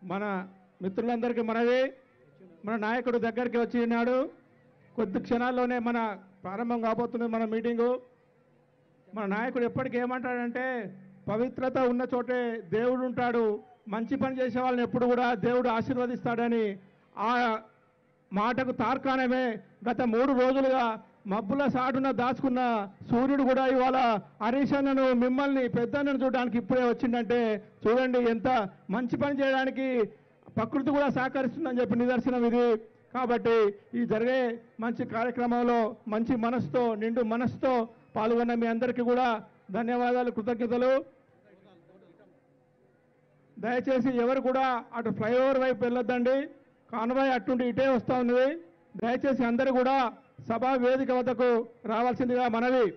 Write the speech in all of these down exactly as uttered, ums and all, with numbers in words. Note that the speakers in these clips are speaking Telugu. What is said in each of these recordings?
మన మిత్రులందరికీ మనవి, మన నాయకుడు దగ్గరికి వచ్చి ఉన్నాడు. కొద్ది క్షణాల్లోనే మన ప్రారంభం కాబోతుంది మన మీటింగు. మన నాయకుడు ఎప్పటికీ ఏమంటాడంటే, పవిత్రత ఉన్న చోటే దేవుడు ఉంటాడు, మంచి పని చేసే వాళ్ళని ఎప్పుడు కూడా దేవుడు ఆశీర్వదిస్తాడని ఆ మాటకు తార్కాణమే గత మూడు రోజులుగా మబ్బుల సాటున దాచుకున్న సూర్యుడు కూడా ఇవాళ హరీష్ అన్నను మిమ్మల్ని పెద్దన్నను చూడడానికి ఇప్పుడే వచ్చిందంటే చూడండి, ఎంత మంచి పని చేయడానికి ప్రకృతి కూడా సహకరిస్తుందని చెప్పి నిదర్శనం ఇది. కాబట్టి ఈ జరిగే మంచి కార్యక్రమంలో మంచి మనసుతో నిండు మనసుతో పాల్గొన్న మీ అందరికీ కూడా ధన్యవాదాలు, కృతజ్ఞతలు. దయచేసి ఎవరు కూడా అటు ఫ్లైఓవర్ వైపు వెళ్ళొద్దండి, కాన్వాయ్ అట్టుండి ఇటే వస్తూ ఉన్నది. దయచేసి అందరూ కూడా సభా వేదిక వద్దకు రావాల్సిందిగా మనవి.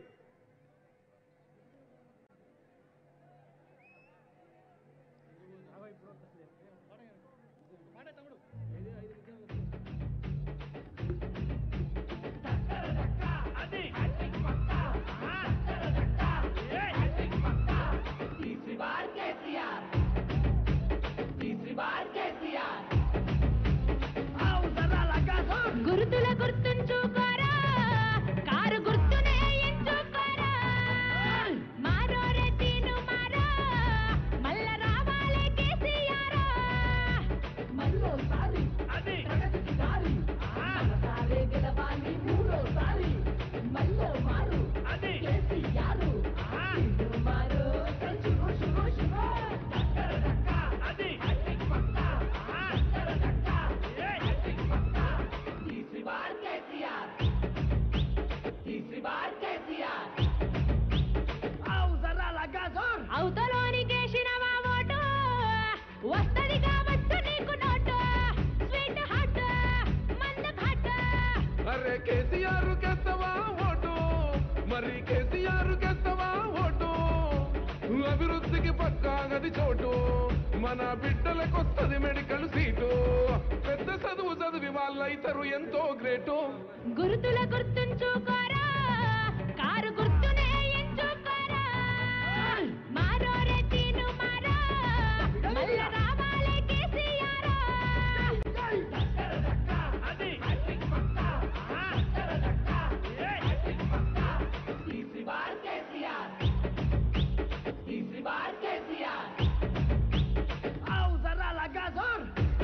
గుర్తుల గుర్తుంచుకోరా, కారు గుర్తునే ఎంచుకోరా, మారో రెటీను మారా, మల్ల రావాలే కేసీఆర్, మళ్ళోసారి ప్రగతికి దారి, మనసారే గెలవాలి మూడోసారి, మళ్ళో మారు కేసీఆర్, మారు శుభో శుభో శుభో దక్కర దక్క అది హ్యాట్రిక్ పక్కా, దక్కర దక్క హ్యాట్రిక్ పక్కా, तीसरी बार केसीआर, तीसरी बार केसीआर, आओ जरा लगा जोर, అవతలోని కేసినవా ఓటు వస్తది కావచ్చు నీకు నోటు, స్వీట్ హాట్ మంద ఘాట్, అరే కేసీఆర్ కేస్తవా ఓటు, మరి కేసీఆర్ కేస్తవా ఓటు, అభివృద్ధికి పక్కా గది చోటు, మన బిడ్డలకొస్తది మెడికల్ సీటు, పెద్ద చదువు చదివి వాళ్ళైతరు ఎంతో గ్రేటు. గుర్తుల గుర్తుంచుకోరా, కారు గుర్తునే ఎంచుకోరా, మారో రెటీను మారా, మల్ల రావాలే కేసీఆర్, దక్కర దక్క అది హ్యాట్రిక్ పక్కా, దక్కర దక్క హ్యాట్రిక్ పక్కా, తీసరి బార్ కేసీఆర్, తీసరి బార్ కేసీఆర్, आओ जरा लगा जोर,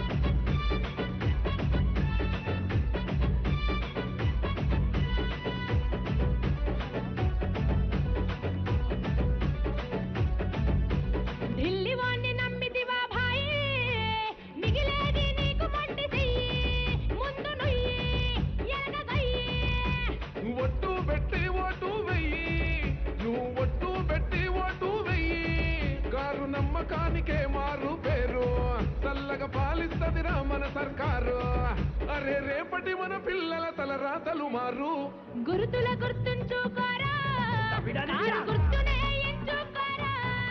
ఢిల్లీ వాణ్ణి నమ్మితివా భాయి, మిగిలేది నీకు మొండి చెయ్యి, ముందు నుయ్యి ఎనగదయ్యి, ఒట్టు పెట్టి ఓటు వెయ్యి, నువ్వు ఒట్టు పెట్టి ఓటు వెయ్యి, కారు నమ్మకానికే మారు పేరు, చల్లగా పాలిస్తదిరా మన సర్కారు, అరే రేపటి మన పిల్లల తలరాతలు మారు. గుర్తుల గుర్తుంచుకోరా, కారు గుర్తునే ఎంచుకోరా,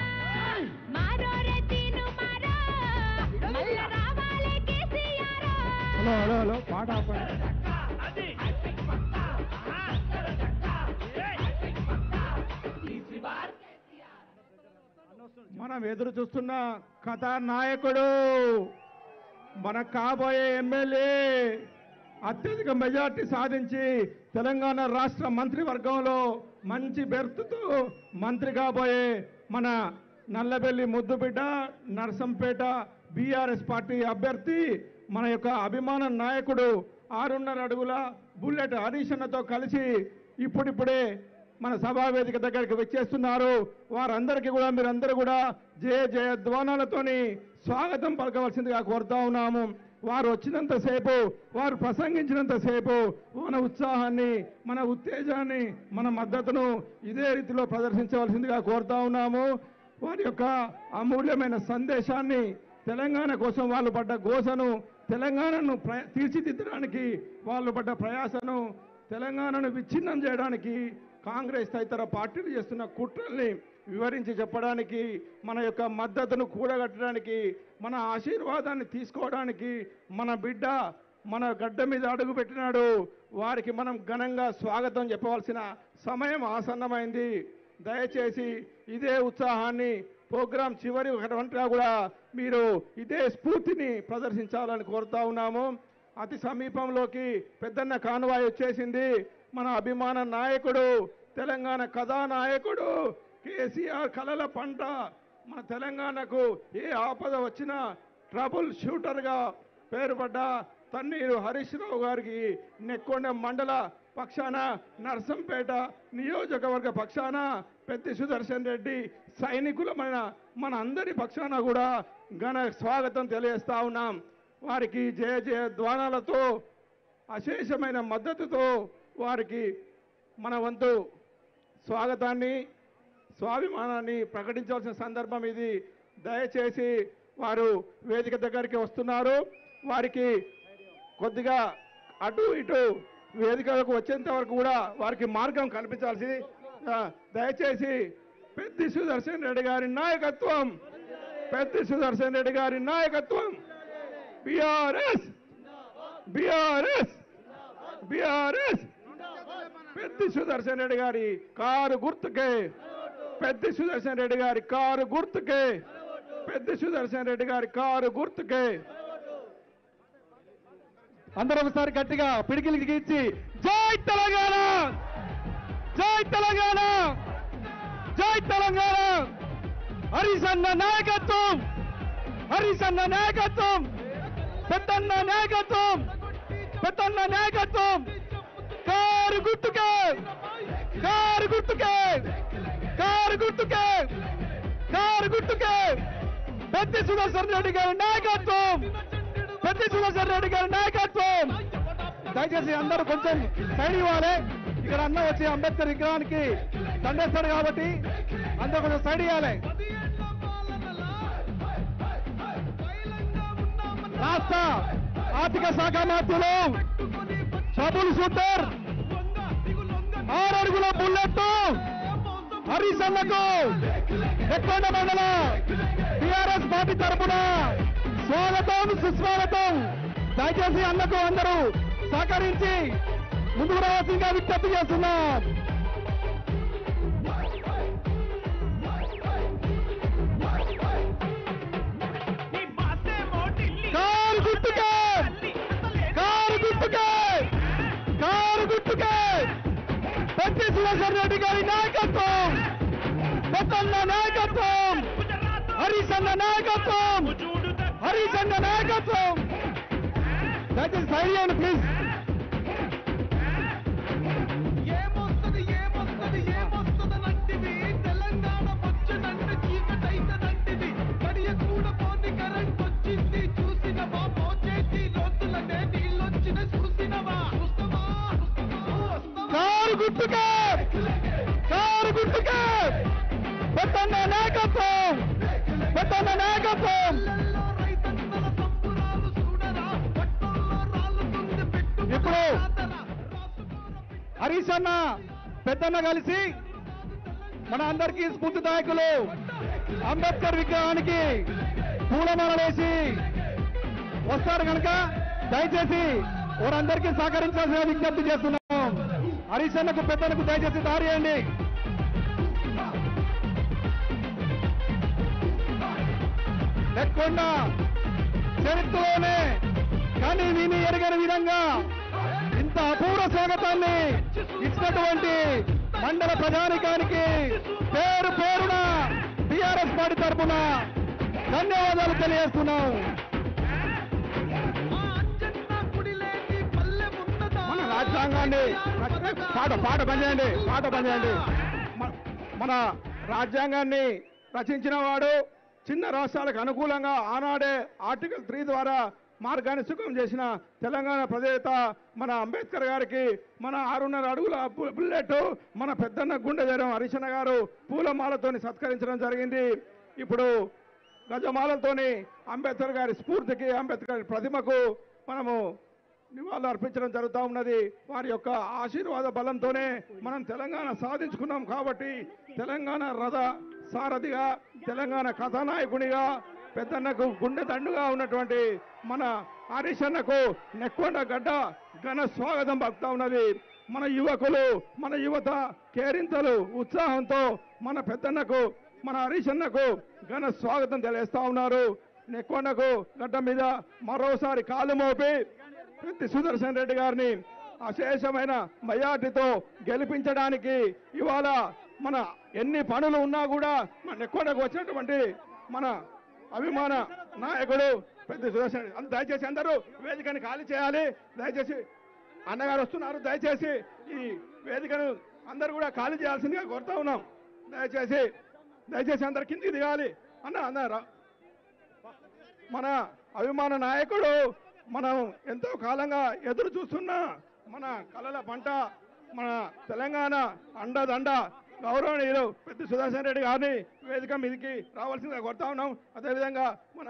మారో రెటీను మారా, మల్ల రావాలే కేసీఆర్, హలో హలో హలో పాట ఆపండి. అది హ్యాట్రిక్ పక్కా, దక్కర దక్క హ్యాట్రిక్ పక్కా, తీసరి బార్ కేసీఆర్. మనం ఎదురు చూస్తున్న కథానాయకుడు, మన కాబోయే ఎమ్మెల్యే, అత్యధిక మెజార్టీ సాధించి తెలంగాణ రాష్ట్ర మంత్రివర్గంలో మంచి బెర్తుతో మంత్రి కాబోయే మన నల్లబెల్లి ముద్దుబిడ్డ నర్సంపేట బీఆర్ఎస్ పార్టీ అభ్యర్థి, మన యొక్క అభిమాన నాయకుడు ఆరున్నర అడుగుల బుల్లెట్ హరీష్ అన్నతో కలిసి ఇప్పుడిప్పుడే మన సభావేదిక దగ్గరికి వచ్చేస్తున్నారు. వారందరికీ కూడా మీరందరూ కూడా జయ జయ ధ్వానాలతోని స్వాగతం పలకవలసిందిగా కోరుతా ఉన్నాము. వారు వచ్చినంతసేపు, వారు ప్రసంగించినంతసేపు మన ఉత్సాహాన్ని, మన ఉత్తేజాన్ని, మన మద్దతును ఇదే రీతిలో ప్రదర్శించవలసిందిగా కోరుతా ఉన్నాము. వారి యొక్క అమూల్యమైన సందేశాన్ని, తెలంగాణ కోసం వాళ్ళు పడ్డ గోసను, తెలంగాణను ప్ర తీర్చిదిద్దడానికి వాళ్ళు పడ్డ ప్రయాసను, తెలంగాణను విచ్ఛిన్నం చేయడానికి కాంగ్రెస్ తదితర పార్టీలు చేస్తున్న కుట్రల్ని వివరించి చెప్పడానికి, మన యొక్క మద్దతును కూడగట్టడానికి, మన ఆశీర్వాదాన్ని తీసుకోవడానికి, మన బిడ్డ మన గడ్డ మీద అడుగు పెట్టినాడు, వారికి మనం ఘనంగా స్వాగతం చెప్పవలసిన సమయం ఆసన్నమైంది. దయచేసి ఇదే ఉత్సాహాన్ని ప్రోగ్రాం చివరి గంటగా కూడా మీరు ఇదే స్ఫూర్తిని ప్రదర్శించాలని కోరుతా ఉన్నాము. అతి సమీపంలోకి పెద్దన్న కాన్వాయ్ వచ్చేసింది. మన అభిమాన నాయకుడు, తెలంగాణ కథానాయకుడు కేసీఆర్ కలల పంట, మన తెలంగాణకు ఏ ఆపద వచ్చినా ట్రబుల్ షూటర్గా పేరుపడ్డ తన్నీరు హరీష్ రావు గారికి నెక్కొండ మండల పక్షాన, నర్సంపేట నియోజకవర్గ పక్షాన పెద్ది సుదర్శన్ రెడ్డి సైనికులమైన మన అందరి పక్షాన కూడా ఘన స్వాగతం తెలియజేస్తా ఉన్నాం. వారికి జయ జయ ధ్వానాలతో, అశేషమైన మద్దతుతో వారికి మన వంతు స్వాగతాన్ని, స్వాభిమానాన్ని ప్రకటించాల్సిన సందర్భం ఇది. దయచేసి వారు వేదిక దగ్గరికి వస్తున్నారు. వారికి కొద్దిగా అటు ఇటు వేదికలకు వచ్చేంత వరకు కూడా వారికి మార్గం కల్పించాల్సి, దయచేసి పెద్ది సుదర్శన్ రెడ్డి గారి నాయకత్వం, పెద్ది సుదర్శన్ రెడ్డి గారి నాయకత్వం, బిఆర్ఎస్ బిఆర్ఎస్ బిఆర్ఎస్ పెద్ది సుదర్శన్ రెడ్డి గారి కారు గుర్తుకే, పెద్ది సుదర్శన్ రెడ్డి గారి కారు గుర్తుకే, పెద్ది సుదర్శన్ రెడ్డి గారి కారు గుర్తుకే. అందరూ ఒకసారి గట్టిగా పిడికిలు గీచి జై తెలంగాణ, జై తెలంగాణ, జై తెలంగాణ. హరీష్ అన్న నాయకత్వం, హరీష్ అన్న నాయకత్వం, పెద్దన్న నాయకత్వం, పెద్దన్న నాయకత్వం. కారు గుర్తుకే, కారు గుర్తుకే, కారు గుర్తుకే, కారు గుర్తుకే. పెద్ది సుదర్శన్ రెడ్డి గారి నాయకత్వం, పెద్ది సుదర్శన్ రెడ్డి గారి నాయకత్వం. దయచేసి అందరూ కొంచెం సైడ్ ఇవ్వాలి. ఇక్కడ అన్న వచ్చి అంబేద్కర్ విగ్రహానికి దండేస్తాడు కాబట్టి అందరూ కొంచెం సైడ్ ఇవ్వాలి. రాష్ట్ర ఆర్థిక శాఖ మంత్రులు షబుల్ షూటర్, ఆరు అడుగుల బుల్లెట్ హరీష్ అన్నకు నెక్కొండ మండల టిఆర్ఎస్ పార్టీ తరఫున స్వాగతం, సుస్వాగతం. దయచేసి అన్నకు అందరూ సహకరించి ముందుకు రావాల్సిందిగా విజ్ఞప్తి చేస్తున్నాం. కారు గుర్తుకే, కారు గుర్తుకే, కారు గుర్తుకే. పెద్ది సుదర్శన్ రెడ్డి గారి నాయకత్వం, పెద్దన్న నాయకత్వం, హరీష్ అన్న నాయకత్వం, హరీష్ అన్న నాయకత్వం. దయచేసి సైడ్ చేయండి ప్లీజ్. ఏమొస్తుంది ఏమొస్తుంది ఏమొస్తుంది నంటిది, తెలంగాణ వచ్చనంటే చీకటైతనంటిది. గడియ కూడా పోని కరెంట్ వచ్చింది చూసినవా, మోచేతి లోతులనే నీళ్ళొచ్చిన చూసినవా, చూస్తావా కారు గుర్తుకే, కారు గుర్తుకే. పెద్దన్న నాయకత్వం, పెద్దన్న నాయకత్వం. రైతన్నల సంబురాలు చూడరా, పట్టణంలో రాళ్ళుతుంది పెట్టు ఇప్పుడు హరీష్ అన్న పెద్దన్న కలిసి మన అందరికీ స్ఫూర్తిదాయకులు అంబేద్కర్ విగ్రహానికి పూలమాల వేసి వస్తారు కనుక దయచేసి వారందరికీ సహకరించాల్సిన విజ్ఞప్తి చేస్తున్నాం. హరీష్ అన్నకు పెద్దలకు దయచేసి దారి చేయండి. లేకుండా చరిత్రలోనే కానీ విని ఎరగని విధంగా ఇంత అపూర్వ స్వాగతాన్ని ఇచ్చినటువంటి మండల ప్రజానికానికి పేరు పేరున టిఆర్ఎస్ పార్టీ తరఫున ధన్యవాదాలు తెలియజేస్తున్నాం. మన రాజ్యాంగాన్ని పాట పాట పనిచేయండి, పాట పనిచేయండి. మన రాజ్యాంగాన్ని రచించిన వాడు, చిన్న రాష్ట్రాలకు అనుకూలంగా ఆనాడే ఆర్టికల్ త్రీ ద్వారా మార్గాన్ని సుఖం చేసిన తెలంగాణ ప్రజేత మన అంబేద్కర్ గారికి మన ఆరున్నర అడుగుల బుల్లెట్ మన పెద్దన్న గుండె ధైర్యం హరీషన్న గారు పూలమాలతోని సత్కరించడం జరిగింది. ఇప్పుడు గజమాలతోని అంబేద్కర్ గారి స్ఫూర్తికి, అంబేద్కర్ గారి ప్రతిమకు మనము నివాళులు అర్పించడం జరుగుతూ ఉన్నది. వారి యొక్క ఆశీర్వాద బలంతోనే మనం తెలంగాణ సాధించుకున్నాం. కాబట్టి తెలంగాణ రథ సారథిగా, తెలంగాణ కథానాయకునిగా, పెద్దన్నకు గుండె దండుగా ఉన్నటువంటి మన హరీష్ అన్నకు నెక్కొండ గడ్డ ఘన స్వాగతం పలుకుతా ఉన్నది. మన యువకులు, మన యువత కేరింతలు ఉత్సాహంతో మన పెద్దన్నకు మన హరీష్ అన్నకు ఘన స్వాగతం తెలియజేస్తా ఉన్నారు. నెక్కొండకు గడ్డ మీద మరోసారి కాలు మోపి పెద్ది సుదర్శన్ రెడ్డి గారిని అశేషమైన మెజార్టీతో గెలిపించడానికి ఇవాళ మన ఎన్ని పనులు ఉన్నా కూడా మన నెక్కొండకు వచ్చినటువంటి మన అభిమాన నాయకుడు పెద్ద సుదర్శన్ రెడ్డి. దయచేసి అందరూ వేదికని ఖాళీ చేయాలి. దయచేసి అన్నగారు వస్తున్నారు. దయచేసి ఈ వేదికను అందరూ కూడా ఖాళీ చేయాల్సిందిగా కోరుతా ఉన్నాం. దయచేసి దయచేసి అందరు కిందికి దిగాలి. అన్న అన్నారు మన అభిమాన నాయకుడు మనం ఎంతో కాలంగా ఎదురు చూస్తున్న మన కళల పంట మన తెలంగాణ అండదండ గౌరవనీయులు పెద్ద సుదర్శన్ రెడ్డి గారిని వేదిక మీదకి రావాల్సిందిగా కోరుతా ఉన్నాం. అదేవిధంగా మన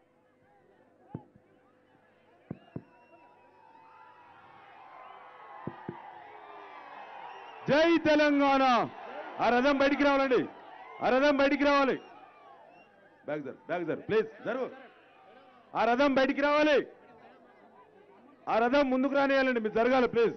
జై తెలంగాణ. ఆ రథం బయటికి రావాలండి. ఆ రథం బయటికి రావాలి. బ్యాగ్ జరు బ్యాగ్ జరు ప్లీజ్ జరు. ఆ రథం బయటికి రావాలి. ఆ రథం ముందుకు రానియాలండి. మీరు జరగాలి ప్లీజ్.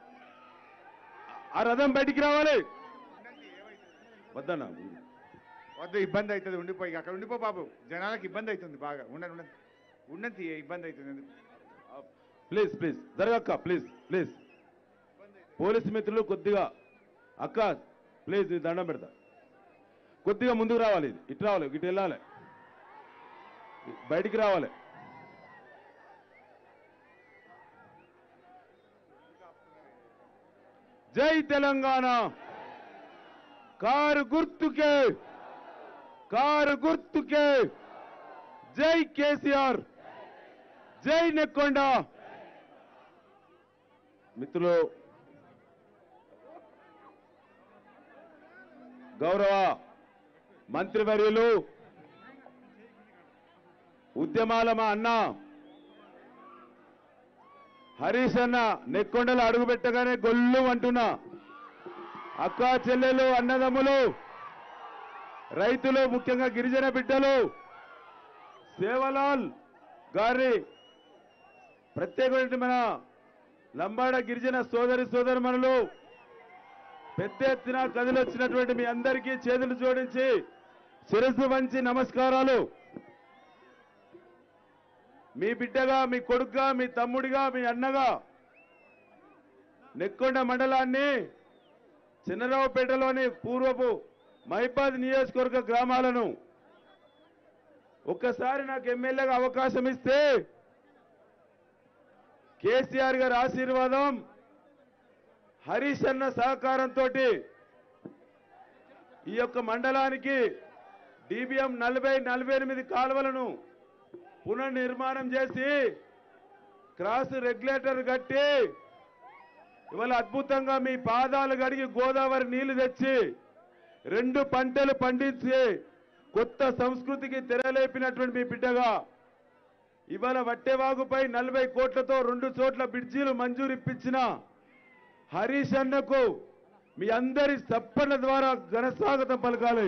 ఆ రథం బయటికి రావాలి. వద్దన్నా వద్దు, ఇబ్బంది అవుతుంది. ఉండిపోయి అక్కడ ఉండిపో బాబు. జనాలకు ఇబ్బంది అవుతుంది బాగా. ఉండండి ఉండండి ఉండండి ఇబ్బంది అవుతుంది. ప్లీజ్ ప్లీజ్ జరగక్క ప్లీజ్ ప్లీజ్. పోలీస్ మిత్రులు కొద్దిగా అక్క ప్లీజ్ దండం పెడతా. కొద్దిగా ముందుకు రావాలి. ఇటు రావాలి, ఇటు వెళ్ళాలి, బయటికి రావాలి. జై తెలంగాణ. కారు గుర్తుకే కారు గుర్తుకే జై కేసీఆర్. జై నెక్కొండ. మిత్రులు, గౌరవ మంత్రివర్యులు, ఉద్యమాల మా అన్న హరీష్ అన్న నెక్కొండలు అడుగు పెట్టగానే గొల్లు అంటున్నా అక్కా చెల్లెలు, అన్నదమ్ములు, రైతులు, ముఖ్యంగా గిరిజన బిడ్డలు, సేవలాల్ గారి ప్రత్యేకమైన మన లంబాడ గిరిజన సోదరి సోదరుమణులు పెద్ద ఎత్తున కదిలొచ్చినటువంటి మీ అందరికీ చేతులు జోడించి శిరస్సు వంచి నమస్కారాలు. మీ బిడ్డగా, మీ కొడుకుగా, మీ తమ్ముడిగా, మీ అన్నగా నెక్కొండ మండలాన్ని చిన్నరావుపేటలోని పూర్వపు మహిబాద్ నియోజకవర్గ గ్రామాలను ఒక్కసారి నాకు ఎమ్మెల్యేగా అవకాశం ఇస్తే కేసీఆర్ గారి ఆశీర్వాదం, హరీష్ అన్న సహకారంతో ఈ యొక్క మండలానికి డీబీఎం నలభై నలభై ఎనిమిది కాలువలను పునర్నిర్మాణం చేసి క్రాస్ రెగ్యులేటర్ కట్టి ఇవాళ అద్భుతంగా మీ పాదాలు గడిగి గోదావరి నీళ్లు తెచ్చి రెండు పంటలు పండించి కొత్త సంస్కృతికి తెరలేపినటువంటి మీ బిడ్డగా ఇవాళ వట్టెవాగుపై నలభై కోట్లతో రెండు చోట్ల బ్రిడ్జీలు మంజూరు ఇప్పించిన హరీష్ అన్నకు మీ అందరి చప్పట్ల ద్వారా ఘన స్వాగతం పలకాలి.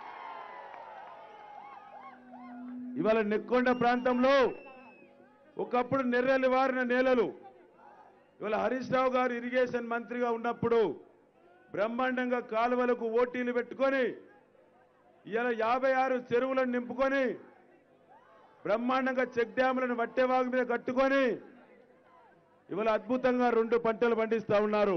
ఇవాళ నెక్కొండ ప్రాంతంలో ఒకప్పుడు నెర్రెలు వారిన నేలలు. ఇవాళ హరీష్ రావు గారు ఇరిగేషన్ మంత్రిగా ఉన్నప్పుడు బ్రహ్మాండంగా కాలువలకు ఓటీలు పెట్టుకొని ఇవాళ యాభై ఆరు చెరువులను నింపుకొని బ్రహ్మాండంగా చెక్ డ్యాములను వట్టెవాగు మీద కట్టుకొని ఇవాళ అద్భుతంగా రెండు పంటలు పండిస్తా ఉన్నారు.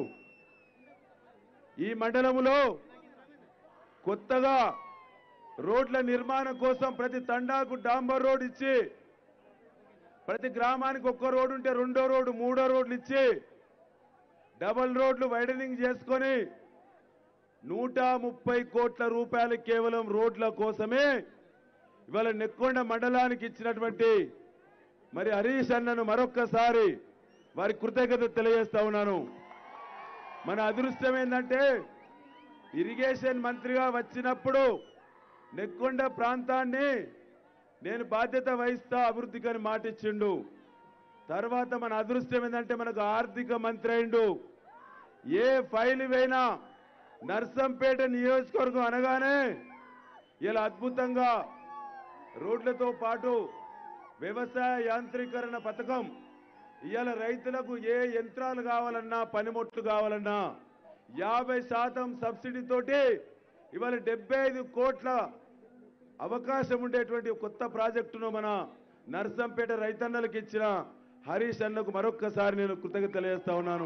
ఈ మండలంలో కొత్తగా రోడ్ల నిర్మాణం కోసం ప్రతి తండాకు డాంబర్ రోడ్ ఇచ్చి ప్రతి గ్రామానికి ఒక్క రోడ్డు ఉంటే రెండో రోడ్డు, మూడో రోడ్లు ఇచ్చి డబల్ రోడ్లు వైడనింగ్ చేసుకొని నూట ముప్పై కోట్ల రూపాయలు కేవలం రోడ్ల కోసమే ఇవాళ నెక్కొండ మండలానికి ఇచ్చినటువంటి మరి హరీష్ అన్నను మరొక్కసారి వారి కృతజ్ఞత తెలియజేస్తా ఉన్నాను. మన అదృష్టం ఏంటంటే ఇరిగేషన్ మంత్రిగా వచ్చినప్పుడు నెక్కొండ ప్రాంతాన్ని నేను బాధ్యత వహిస్తా అభివృద్ధికి అని మాటిచ్చిండు. తర్వాత మన అదృష్టం ఏంటంటే మనకు ఆర్థిక మంత్రి అయిండు. ఏ ఫైల్ అయినా నర్సంపేట నియోజకవర్గం అనగానే ఇలా అద్భుతంగా రోడ్లతో పాటు వ్యవసాయ యాంత్రీకరణ పథకం, ఇవాళ రైతులకు ఏ యంత్రాలు కావాలన్నా, పనిముట్లు కావాలన్నా యాభై శాతం సబ్సిడీతోటి ఇవాళ డెబ్బై ఐదు కోట్ల అవకాశం ఉండేటువంటి కొత్త ప్రాజెక్టును మన నర్సంపేట రైతన్నలకు ఇచ్చిన హరీష్ అన్నకు మరొక్కసారి నేను కృతజ్ఞత తెలియజేస్తా ఉన్నాను.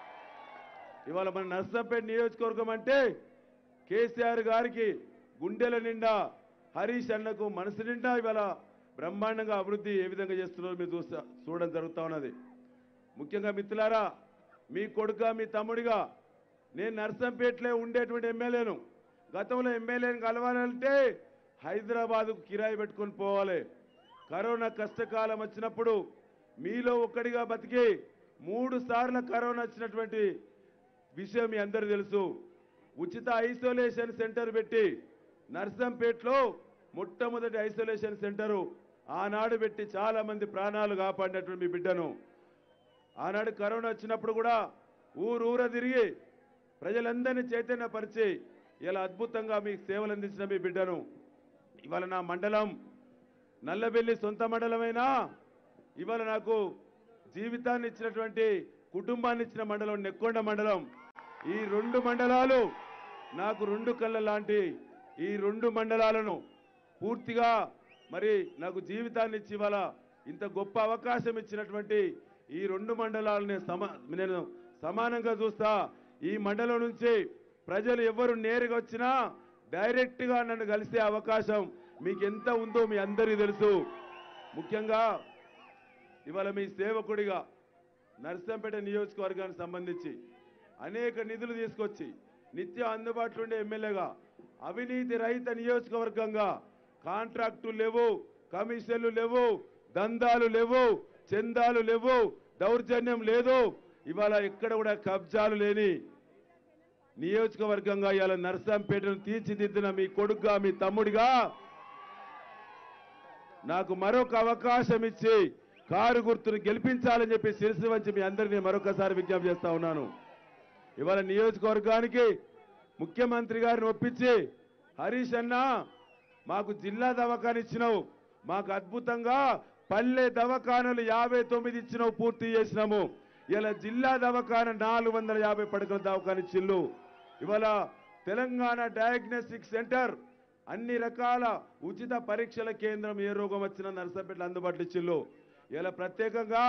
ఇవాళ మన నర్సంపేట నియోజకవర్గం అంటే కేసీఆర్ గారికి గుండెల నిండా, హరీష్ అన్నకు మనసు నిండా ఇవాళ బ్రహ్మాండంగా అభివృద్ధి ఏ విధంగా చేస్తున్నారో మీరు చూస్తా చూడడం జరుగుతూ ఉన్నది. ముఖ్యంగా మిత్రులారా, మీ కొడుక మీ తమ్ముడిగా నేను నర్సంపేటలో ఉండేటువంటి ఎమ్మెల్యేను. గతంలో ఎమ్మెల్యేని కలవాలంటే హైదరాబాద్కు కిరాయి పెట్టుకొని పోవాలి. కరోనా కష్టకాలం వచ్చినప్పుడు మీలో ఒక్కడిగా బతికి మూడు సార్లు కరోనా వచ్చినటువంటి విషయం మీ అందరూ తెలుసు. ఉచిత ఐసోలేషన్ సెంటర్ పెట్టి నర్సంపేటలో మొట్టమొదటి ఐసోలేషన్ సెంటరు ఆనాడు పెట్టి చాలా మంది ప్రాణాలు కాపాడినటువంటి మీ బిడ్డను. ఆనాడు కరోనా వచ్చినప్పుడు కూడా ఊరూర తిరిగి ప్రజలందరినీ చైతన్యపరిచి ఇలా అద్భుతంగా మీకు సేవలు అందించిన మీ బిడ్డను. ఇవాళ నా మండలం నల్లబెల్లి సొంత మండలమైనా ఇవాళ నాకు జీవితాన్ని ఇచ్చినటువంటి కుటుంబాన్ని ఇచ్చిన మండలం నెక్కొండ మండలం. ఈ రెండు మండలాలు నాకు రెండు కళ్ళ లాంటి ఈ రెండు మండలాలను పూర్తిగా మరి నాకు జీవితాన్ని ఇచ్చి ఇవాళ ఇంత గొప్ప అవకాశం ఇచ్చినటువంటి ఈ రెండు మండలాలని సమా నేను సమానంగా చూస్తా. ఈ మండలం నుంచి ప్రజలు ఎవరు నేరుగా వచ్చినా డైరెక్ట్గా నన్ను కలిసే అవకాశం మీకు ఎంత ఉందో మీ అందరికీ తెలుసు. ముఖ్యంగా ఇవాళ మీ సేవకుడిగా నర్సంపేట నియోజకవర్గానికి సంబంధించి అనేక నిధులు తీసుకొచ్చి నిత్యం అందుబాటులో ఉండే ఎమ్మెల్యేగా అవినీతి రహిత నియోజకవర్గంగా కాంట్రాక్టులు లేవు, కమిషన్లు లేవు, దందాలు లేవు, చందాలు లేవు, దౌర్జన్యం లేదు. ఇవాళ ఎక్కడ కూడా కబ్జాలు లేని నియోజకవర్గంగా ఇవాళ నర్సంపేటను తీర్చిదిద్దిన మీ కొడుకుగా మీ తమ్ముడిగా నాకు మరొక అవకాశం ఇచ్చి కారు గుర్తును గెలిపించాలని చెప్పి శిరస్సు వంచి మీ అందరినీ మరొకసారి విజ్ఞప్తి చేస్తా ఉన్నాను. ఇవాళ నియోజకవర్గానికి ముఖ్యమంత్రి గారిని ఒప్పించి హరీష్ అన్న మాకు జిల్లా దవాఖాన ఇచ్చినావు, మాకు అద్భుతంగా పల్లె దవాఖానలు యాభై తొమ్మిది ఇచ్చినావు, పూర్తి చేసినాము. ఇలా జిల్లా దవాఖాన నాలుగు వందల యాభై పడకల దవాఖాన ఇచ్చిళ్ళు. ఇవాళ తెలంగాణ డయాగ్నోస్టిక్ సెంటర్ అన్ని రకాల ఉచిత పరీక్షల కేంద్రం ఏ రోగం వచ్చినా నర్సంపేటలో అందుబాటులో ఇచ్చిళ్ళు. ఇలా ప్రత్యేకంగా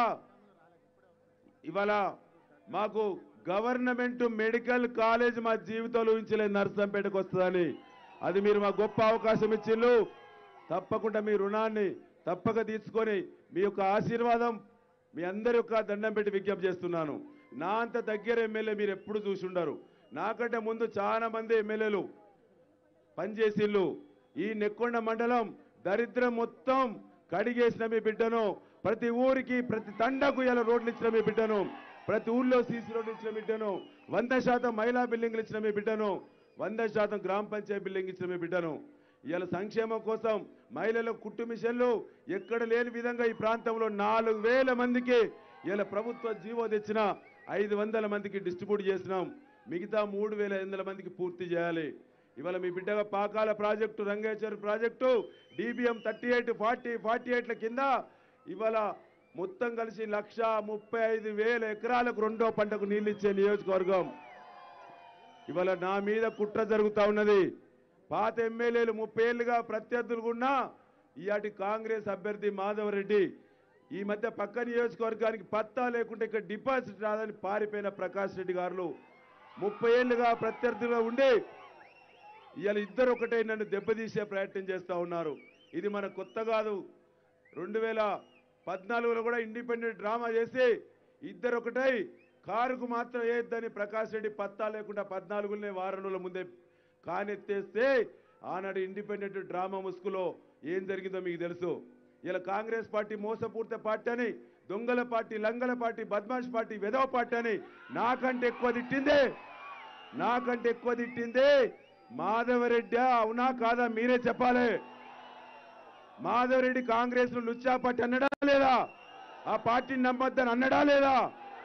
ఇవాళ మాకు గవర్నమెంట్ మెడికల్ కాలేజ్ మా జీవితంలో ఊహించలేదు నర్సంపేటకు వస్తుందని. అది మీరు మా గొప్ప అవకాశం ఇచ్చిళ్ళు. తప్పకుండా మీ రుణాన్ని తప్పక తీసుకొని మీ యొక్క ఆశీర్వాదం మీ అందరి యొక్క దండం పెట్టి విజ్ఞప్తి చేస్తున్నాను. నా అంత దగ్గర ఎమ్మెల్యే మీరు ఎప్పుడు చూసి ఉండరు. నాకంటే ముందు చాలా మంది ఎమ్మెల్యేలు పనిచేసిళ్ళు. ఈ నెక్కొండ మండలం దరిద్రం మొత్తం కడిగేసిన మీ బిడ్డను, ప్రతి ఊరికి ప్రతి తండకు ఇలా రోడ్లు ఇచ్చిన మీ బిడ్డను, ప్రతి ఊళ్ళో సీసీ రోడ్లు ఇచ్చిన బిడ్డను, వంద శాతం మహిళా బిల్డింగ్లు ఇచ్చిన మీ బిడ్డను, వంద శాతం గ్రామ పంచాయతీ బిల్డింగ్ ఇచ్చిన మీ బిడ్డను. ఇవాళ సంక్షేమం కోసం మహిళలకు కుట్టు మిషన్లు ఎక్కడ లేని విధంగా ఈ ప్రాంతంలో నాలుగు వేల మందికి ఇలా ప్రభుత్వ జీవో తెచ్చిన ఐదు వందల మందికి డిస్ట్రిబ్యూట్ చేసినాం. మిగతా మూడు వేల ఐదు వందల మందికి పూర్తి చేయాలి. ఇవాళ మీ బిడ్డగా Pakala project, Rangeshwara project, DBM thirty eight forty forty ఎయిట్ల కింద ఇవాళ మొత్తం కలిసి లక్ష ముప్పై ఐదు వేల ఎకరాలకు రెండో పంటకు నీళ్ళు ఇచ్చే నియోజకవర్గం. ఇవాళ నా మీద కుట్ర జరుగుతూ ఉన్నది. పాత ఎమ్మెల్యేలు ముప్పై ఏళ్ళుగా ప్రత్యర్థులు ఉన్నా ఇయాటి కాంగ్రెస్ అభ్యర్థి మాధవరెడ్డి ఈ మధ్య పక్క నియోజకవర్గానికి పత్తా లేకుంటే ఇక్కడ డిపాజిట్ రాదని పారిపోయిన ప్రకాష్ రెడ్డి గారు ముప్పై ఏళ్ళుగా ప్రత్యర్థులుగా ఉండి ఇవాళ ఇద్దరు ఒకటే నన్ను దెబ్బతీసే ప్రయత్నం చేస్తూ ఉన్నారు. ఇది మన కొత్త కాదు. రెండు వేల పద్నాలుగులో కూడా ఇండిపెండెంట్ డ్రామా చేసి ఇద్దరు ఒకటై కారుకు మాత్రం వేయద్దని ప్రకాష్ రెడ్డి పత్తా లేకుండా పద్నాలుగునే వారం రోజుల ముందే కానెత్తేస్తే ఆనాడు ఇండిపెండెంట్ డ్రామా ముసుగులో ఏం జరిగిందో మీకు తెలుసు. ఇలా కాంగ్రెస్ పార్టీ మోసపూర్త పార్టీ అని, దొంగల పార్టీ, లంగల పార్టీ, బద్మాష్ పార్టీ, వెధవ పార్టీ అని నాకంటే ఎక్కువ తిట్టిందే నాకంటే ఎక్కువ తిట్టిందే మాధవరెడ్డి. అవునా కాదా మీరే చెప్పాలి. మాధవరెడ్డి కాంగ్రెస్ లో లుచ్చా పార్టీ అన్నడా లేదా? ఆ పార్టీని నమ్మొద్దని అన్నడా లేదా?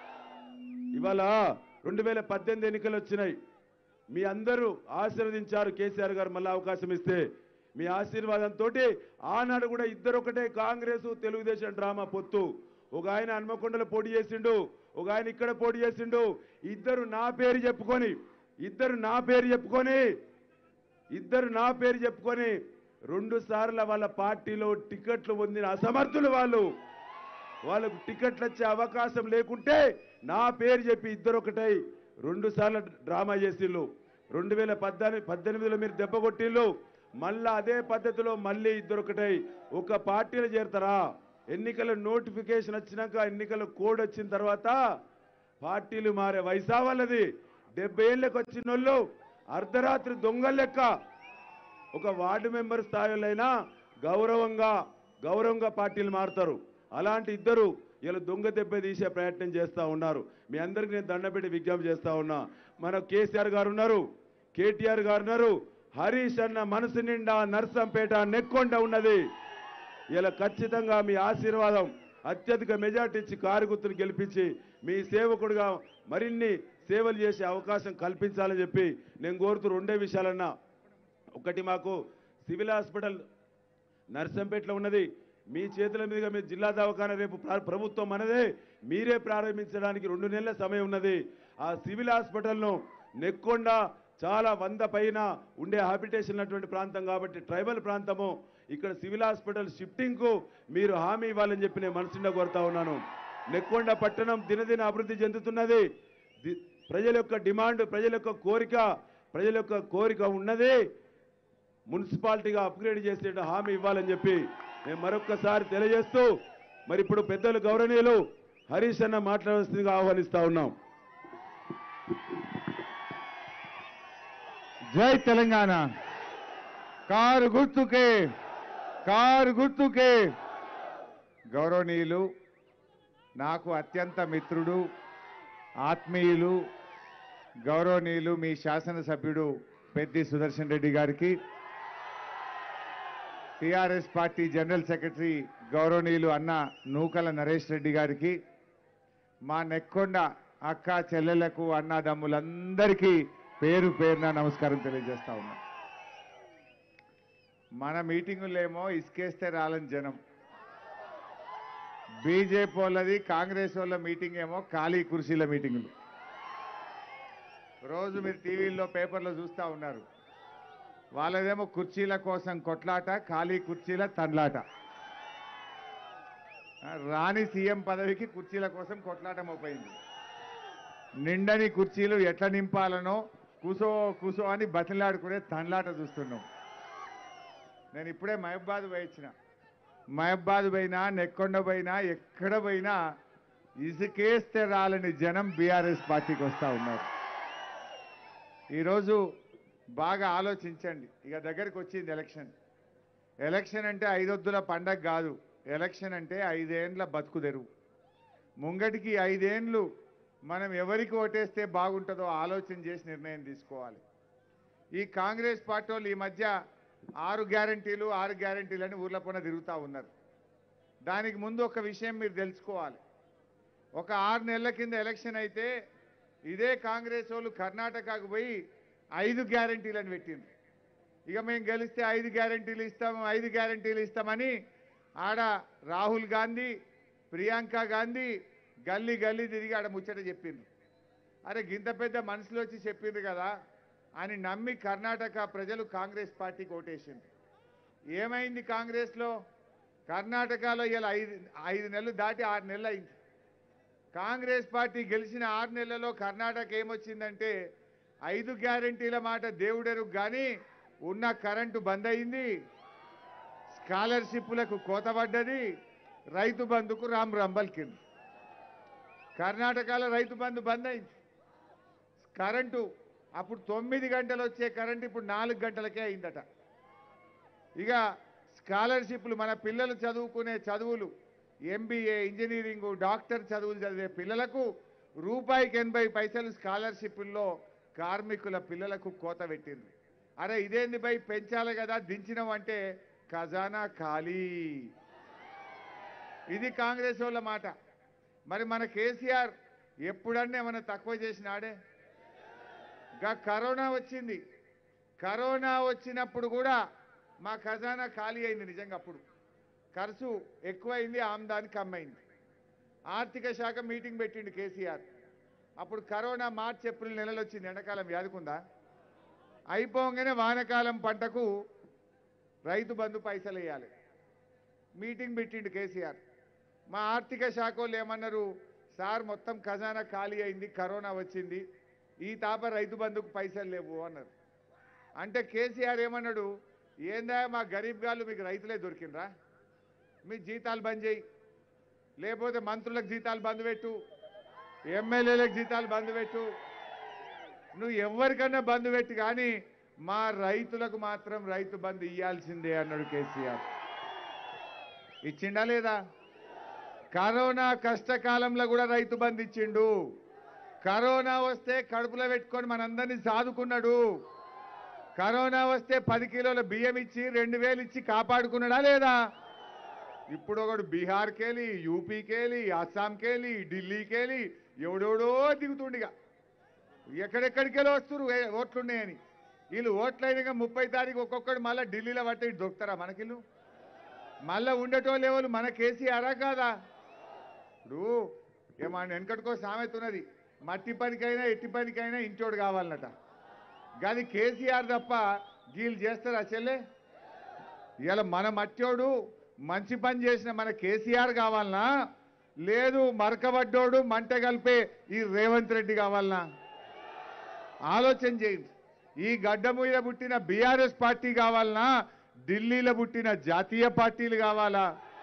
ఇవాళ రెండు వేల పద్దెనిమిది ఎన్నికలు వచ్చినాయి. మీ అందరూ ఆశీర్వదించారు. కేసీఆర్ గారు మళ్ళీ అవకాశం ఇస్తే మీ ఆశీర్వాదంతో ఆనాడు కూడా ఇద్దరు ఒకటే కాంగ్రెస్ తెలుగుదేశం డ్రామా పొత్తు. ఒక ఆయన హన్మకొండలో పోటీ చేసిండు, ఒక ఆయన ఇక్కడ పోటీ చేసిండు. ఇద్దరు నా పేరు చెప్పుకొని ఇద్దరు నా పేరు చెప్పుకొని ఇద్దరు నా పేరు చెప్పుకొని రెండు సార్లు వాళ్ళ పార్టీలో టికెట్లు పొందిన అసమర్థులు వాళ్ళు. వాళ్ళకు టికెట్లు వచ్చే అవకాశం లేకుంటే నా పేరు చెప్పి ఇద్దరు ఒకటై రెండు సార్లు డ్రామా చేసిళ్ళు. రెండు వేల పద్దెనిమిది పద్దెనిమిదిలో మీరు దెబ్బ కొట్టిళ్ళు. మళ్ళా అదే పద్ధతిలో మళ్ళీ ఇద్దరు ఒకటై ఒక పార్టీలో చేరతారా? ఎన్నికల నోటిఫికేషన్ వచ్చినాక ఎన్నికల కోడ్ వచ్చిన తర్వాత పార్టీలు మారే వయసా వాళ్ళది. డెబ్బై ఏళ్ళకి వచ్చిన వాళ్ళు అర్ధరాత్రి దొంగల లెక్క ఒక వార్డు మెంబర్ స్థాయిలైనా గౌరవంగా గౌరవంగా పార్టీలు మారుతారు. అలాంటి ఇద్దరు ఇలా దొంగ దెబ్బ తీసే ప్రయత్నం చేస్తూ ఉన్నారు. మీ అందరికీ నేను దండపెట్టి విజ్ఞప్తి చేస్తా ఉన్నా. మన కేసీఆర్ గారు ఉన్నారు, కేటీఆర్ గారు ఉన్నారు, హరీష్ అన్న మనసు నిండా నర్సంపేట నెక్కొండ ఉన్నది. ఇలా ఖచ్చితంగా మీ ఆశీర్వాదం అత్యధిక మెజార్టీ ఇచ్చి కారు గుర్తును గెలిపించి మీ సేవకుడిగా మరిన్ని సేవలు చేసే అవకాశం కల్పించాలని చెప్పి నేను కోరుతూ రెండే విషయాలన్నా. ఒకటి, మాకు సివిల్ హాస్పిటల్ నర్సంపేటలో ఉన్నది. మీ చేతుల మీదుగా మీ జిల్లా దవాఖాన రేపు ప్రభుత్వం మనదే, మీరే ప్రారంభించడానికి రెండు నెలల సమయం ఉన్నది. ఆ సివిల్ హాస్పిటల్ను నెక్కొండ చాలా వంద పైన ఉండే హాబిటేషన్ ఉన్నటువంటి ప్రాంతం కాబట్టి ట్రైబల్ ప్రాంతము, ఇక్కడ సివిల్ హాస్పిటల్ షిఫ్టింగ్కు మీరు హామీ ఇవ్వాలని చెప్పి నేను మనసుండా కోరుతా ఉన్నాను. నెక్కొండ పట్టణం దినదిన అభివృద్ధి చెందుతున్నది. ప్రజల యొక్క డిమాండ్, ప్రజల యొక్క కోరిక ప్రజల యొక్క కోరిక ఉన్నది. మున్సిపాలిటీగా అప్గ్రేడ్ చేసే హామీ ఇవ్వాలని చెప్పి మేము మరొక్కసారి తెలియజేస్తూ, మరి ఇప్పుడు పెద్దలు గౌరవనీయులు హరీష్ అన్న మాట్లాడాల్సిందిగా ఆహ్వానిస్తా ఉన్నాం. జై తెలంగాణ. కారు గుర్తుకే, కారు గుర్తుకే. గౌరవనీయులు, నాకు అత్యంత మిత్రుడు, ఆత్మీయులు, గౌరవనీయులు మీ శాసనసభ్యుడు పెద్ది సుదర్శన్ రెడ్డి గారికి, టిఆర్ఎస్ పార్టీ జనరల్ సెక్రటరీ గౌరవనీయులు అన్న నూకల నరేష్ రెడ్డి గారికి, మా నెక్కొండ అక్క చెల్లెలకు అన్నదమ్ములందరికీ పేరు పేరున నమస్కారం తెలియజేస్తా ఉన్నా. మన మీటింగులేమో ఇసుకేస్తే రాలని జనం, బీజేపీ వాళ్ళది కాంగ్రెస్ వాళ్ళ మీటింగ్ ఏమో ఖాళీ కుర్చీల మీటింగులు. రోజు మీరు టీవీల్లో పేపర్లో చూస్తూ ఉన్నారు. వాళ్ళదేమో కుర్చీల కోసం కొట్లాట, ఖాళీ కుర్చీల తండ్లాట. రాణి సీఎం పదవికి కుర్చీల కోసం కొట్లాట మోపైంది. నిండని కుర్చీలు ఎట్లా నింపాలనో కూసో కూసో అని బతిలాడుకునే తండ్లాట చూస్తున్నాం. నేను ఇప్పుడే మహబాద్ పోయించిన, మహబాద్ పోయినా నెక్కొండ పోయినా ఎక్కడ పోయినా ఇసుకేస్తే రాలని జనం బీఆర్ఎస్ పార్టీకి వస్తూ ఉన్నారు. ఈరోజు బాగా ఆలోచించండి. ఇక దగ్గరికి వచ్చింది ఎలక్షన్. ఎలక్షన్ అంటే ఐదొద్దుల పండగ కాదు. ఎలక్షన్ అంటే ఐదేండ్ల బతుకు తెరువు. ముంగటికి ఐదేండ్లు మనం ఎవరికి ఓటేస్తే బాగుంటుందో ఆలోచన చేసి నిర్ణయం తీసుకోవాలి. ఈ కాంగ్రెస్ పార్టీ వాళ్ళు ఈ మధ్య ఆరు గ్యారంటీలు ఆరు గ్యారంటీలు అని ఊర్ల పొన్న తిరుగుతూ ఉన్నారు. దానికి ముందు ఒక విషయం మీరు తెలుసుకోవాలి. ఒక ఆరు నెలల కింద ఎలక్షన్ అయితే ఇదే కాంగ్రెస్ వాళ్ళు కర్ణాటకకు పోయి ఐదు గ్యారంటీలను పెట్టింది. ఇక మేము గెలిస్తే ఐదు గ్యారంటీలు ఇస్తాము ఐదు గ్యారంటీలు ఇస్తామని ఆడ రాహుల్ గాంధీ, ప్రియాంక గాంధీ గల్లీ గల్లీ తిరిగి ఆడ ముచ్చట చెప్పింది. అరే గింత పెద్ద మనసులో వచ్చి చెప్పింది కదా అని నమ్మి కర్ణాటక ప్రజలు కాంగ్రెస్ పార్టీకి ఓటేసింది. ఏమైంది కాంగ్రెస్లో? కర్ణాటకలో ఇలా ఐదు ఐదు నెలలు దాటి ఆరు నెలలు అయింది. కాంగ్రెస్ పార్టీ గెలిచిన ఆరు నెలలలో కర్ణాటక ఏమొచ్చిందంటే ఐదు గ్యారంటీల మాట దేవుడెరుగు కానీ ఉన్న కరెంటు బంద్ అయింది, స్కాలర్షిప్లకు కోత పడ్డది, రైతు బంధుకు రామ్ రంబల్కింది. కర్ణాటకలో రైతు బంధు బంద్ అయింది. కరెంటు అప్పుడు తొమ్మిది గంటలు వచ్చే కరెంటు ఇప్పుడు నాలుగు గంటలకే అయిందట. ఇక స్కాలర్షిప్లు మన పిల్లలు చదువుకునే చదువులు, ఎంబీఏ, ఇంజనీరింగ్, డాక్టర్ చదువులు చదివే పిల్లలకు రూపాయికి ఎనభై పైసలు స్కాలర్షిప్ల్లో కార్మికుల పిల్లలకు కోత పెట్టింది. అరే ఇదేంది బై పెంచాలి కదా దించినాం అంటే ఖజానా ఖాళీ. ఇది కాంగ్రెస్ వాళ్ళ మాట. మరి మన కేసీఆర్ ఎప్పుడన్నా ఏమన్నా తక్కువ చేసినాడే? గా కరోనా వచ్చింది. కరోనా వచ్చినప్పుడు కూడా మా ఖజానా ఖాళీ అయింది. నిజంగా అప్పుడు ఖర్చు ఎక్కువైంది, ఆమ్దాని కమ్మైంది. ఆర్థిక శాఖ మీటింగ్ పెట్టిండు కేసీఆర్. అప్పుడు కరోనా మార్చి ఏప్రిల్ నెలలు వచ్చింది, ఎండాకాలం వ్యాధికుందా? అయిపోగానే వానకాలం పంటకు రైతు బంధు పైసలు వేయాలి. మీటింగ్ పెట్టిండు కేసీఆర్. మా ఆర్థిక శాఖ వాళ్ళు ఏమన్నారు, సార్ మొత్తం ఖజానా ఖాళీ అయింది, కరోనా వచ్చింది, ఈ తాప రైతు బంధుకు పైసలు లేవు అన్నారు. అంటే కేసీఆర్ ఏమన్నాడు, ఏందా మా గరీబ్ గాళ్ళు మీకు రైతులే దొరికినరా, మీ జీతాలు బంద్ చేయి, లేకపోతే మంత్రులకు జీతాలు బంద్ పెట్టు, ఎమ్మెల్యేలకు జీతాలు బంద్ పెట్టు, నువ్వు ఎవరికన్నా బంద్ పెట్టి కానీ మా రైతులకు మాత్రం రైతు బంధు ఇయ్యాల్సిందే అన్నాడు కేసీఆర్. ఇచ్చిండా లేదా? కరోనా కష్టకాలంలో కూడా రైతు బంధు ఇచ్చిండు. కరోనా వస్తే కడుపులో పెట్టుకొని మనందరినీ సాదుకున్నాడు. కరోనా వస్తే పది కిలోల బియ్యం ఇచ్చి రెండు వేలు ఇచ్చి కాపాడుకున్నాడా లేదా? ఇప్పుడు ఒకడు బీహార్కెళ్ళి, యూపీకెళ్ళి, అస్సాంకెళ్ళి, ఢిల్లీకెళ్ళి ఎవడెవడో దిగుతుండిగా ఎక్కడెక్కడికెళ్ళి వస్తున్నారు ఓట్లున్నాయని. వీళ్ళు ఓట్లయినాక ముప్పై తారీఖు ఒక్కొక్కడు మళ్ళీ ఢిల్లీలో పట్టి దొరుకుతారా మనకిల్లు? మళ్ళీ ఉండేటోళ్ళు ఎవరు మన కేసీఆరా కాదా? ఇప్పుడు ఏమన్నా వెనకటికో సామెత ఉన్నది, మట్టి పనికైనా ఎట్టి పనికైనా ఇంటోడు కావాలన్నట. కానీ కేసీఆర్ తప్ప వీళ్ళు చేస్తారా చెల్లె? ఇలా మన మట్టోడు మంచి పని చేసిన మన కేసీఆర్ కావాలనా, లేదు మరకబడ్డోడు మంట కలిపే ఈ రేవంత్ రెడ్డి కావాలనా? ఆలోచన చేయండి. ఈ గడ్డ మీద పుట్టిన బీఆర్ఎస్ పార్టీ కావాలనా, ఢిల్లీలో పుట్టిన జాతీయ పార్టీలు కావాలా?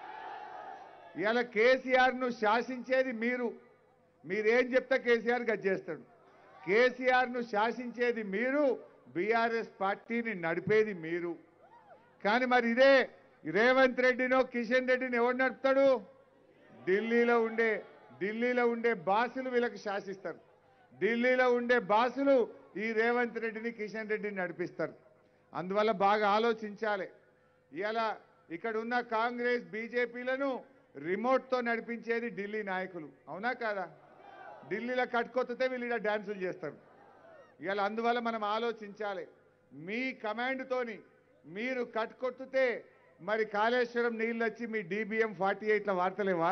ఇలా కేసీఆర్ ను శాసించేది మీరు. మీరేం చెప్తే కేసీఆర్ గచ్చేస్తాడు. కేసీఆర్ ను శాసించేది మీరు, బీఆర్ఎస్ పార్టీని నడిపేది మీరు. కానీ మరి ఇదే రేవంత్ రెడ్డినో కిషన్ రెడ్డిని ఎవరు నడుపుతాడు? ఢిల్లీలో ఉండే ఢిల్లీలో ఉండే బాసులు వీళ్ళకి శాసిస్తారు. ఢిల్లీలో ఉండే బాసులు ఈ రేవంత్ రెడ్డిని కిషన్ రెడ్డిని నడిపిస్తారు. అందువల్ల బాగా ఆలోచించాలి. ఇలా ఇక్కడ ఉన్న కాంగ్రెస్ బీజేపీలను రిమోట్తో నడిపించేది ఢిల్లీ నాయకులు, అవునా కాదా? ఢిల్లీలో కట్టుకొత్తితే వీళ్ళు ఇలా డ్యాన్సులు చేస్తారు. ఇలా అందువల్ల మనం ఆలోచించాలి. మీ కమాండ్తోని మీరు కట్టుకొత్తితే మరి కాళేశ్వరం నీళ్ళు వచ్చి మీ డీబీఎం ఫార్టీ ఎయిట్ల వార్తలేవా?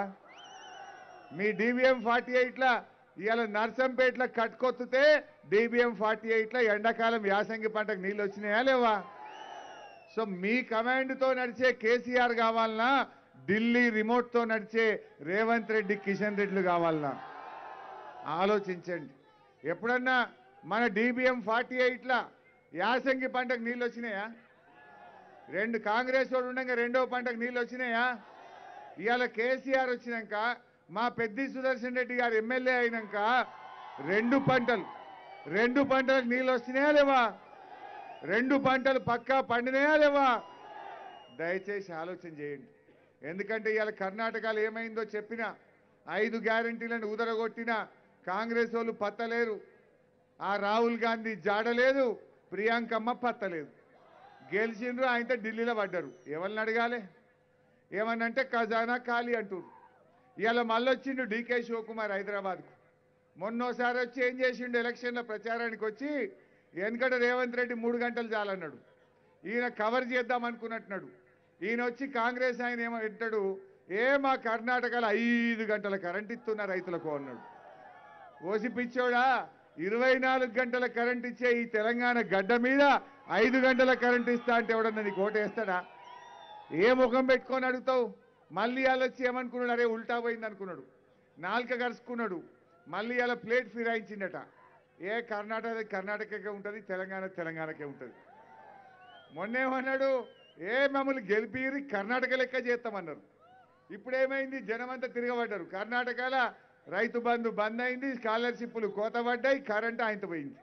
మీ డీబీఎం ఫార్టీ ఎయిట్ల ఇవాళ నర్సంపేట్ల కట్టుకొత్తితే డీబీఎం ఫార్టీ ఎయిట్ల ఎండాకాలం యాసంగి పంటకు నీళ్ళు వచ్చినాయా లేవా? సో మీ కమాండ్తో నడిచే కేసీఆర్ కావాలన్నా, ఢిల్లీ రిమోట్తో నడిచే రేవంత్ రెడ్డి కిషన్ రెడ్డిలు కావాలన్నా? ఆలోచించండి. ఎప్పుడన్నా మన డీబీఎం ఫార్టీ ఎయిట్ల యాసంగి పంటకు నీళ్ళు వచ్చినాయా? రెండు కాంగ్రెస్ వాడు ఉండగా రెండో పంటకు నీళ్ళు వచ్చినాయా? ఇవాళ కేసీఆర్ వచ్చినాక, మా పెద్ది సుదర్శన్ రెడ్డి గారు ఎమ్మెల్యే అయినాక రెండు పంటలు రెండు పంటలకు నీళ్ళు వస్తున్నాయా లేవా? రెండు పంటలు పక్కా పండినాయా లేవా? దయచేసి ఆలోచన చేయండి. ఎందుకంటే ఇవాళ కర్ణాటకలో ఏమైందో చెప్పినా, ఐదు గ్యారంటీలను ఉదరగొట్టిన కాంగ్రెస్ వాళ్ళు పత్తలేరు. ఆ రాహుల్ గాంధీ జాడలేదు, ప్రియాంకమ్మ పత్తలేదు. గెలిచిండ్రు, ఆయనతో ఢిల్లీలో పడ్డారు. ఎవరిని అడగాలి? ఏమన్నంటే ఖజానా ఖాళీ అంటారు. ఇవాళ మళ్ళొచ్చిండు డీకే శివకుమార్ హైదరాబాద్కు. మొన్నోసారి వచ్చి ఏం చేసిండు, ఎలక్షన్ల ప్రచారానికి వచ్చి వెనకట రేవంత్ రెడ్డి మూడు గంటలు చాలన్నాడు. ఈయన కవర్ చేద్దాం అనుకున్నట్టున్నాడు. ఈయన వచ్చి కాంగ్రెస్ ఆయన ఏమంటాడు, ఏ మా కర్ణాటకలో ఐదు గంటల కరెంట్ ఇస్తున్న రైతులకు అన్నాడు. ఓసి పిచ్చోడా, ఇరవై నాలుగు గంటల కరెంట్ ఇచ్చే ఈ తెలంగాణ గడ్డ మీద ఐదు గంటల కరెంట్ ఇస్తా అంటే ఎవడన్నా నీకు ఓటేస్తాడా? ఏ ముఖం పెట్టుకొని అడుగుతావు? మళ్ళీ అలా వచ్చి ఏమనుకున్నాడు, అరే ఉల్టా పోయింది అనుకున్నాడు, నాలుక కరుచుకున్నాడు. మళ్ళీ అలా ప్లేట్ ఫిరాయించిందట. ఏ కర్ణాటక కర్ణాటకకే ఉంటుంది, తెలంగాణ తెలంగాణకే ఉంటుంది. మొన్నేమన్నాడు, ఏ మమ్మల్ని గెలిపిరి కర్ణాటక లెక్క చేస్తామన్నారు. ఇప్పుడేమైంది, జనమంతా తిరగబడ్డారు. కర్ణాటకలో రైతు బంధు బంద్ అయింది, స్కాలర్షిప్లు కోత పడ్డాయి, కరెంటు ఆయనతో పోయింది.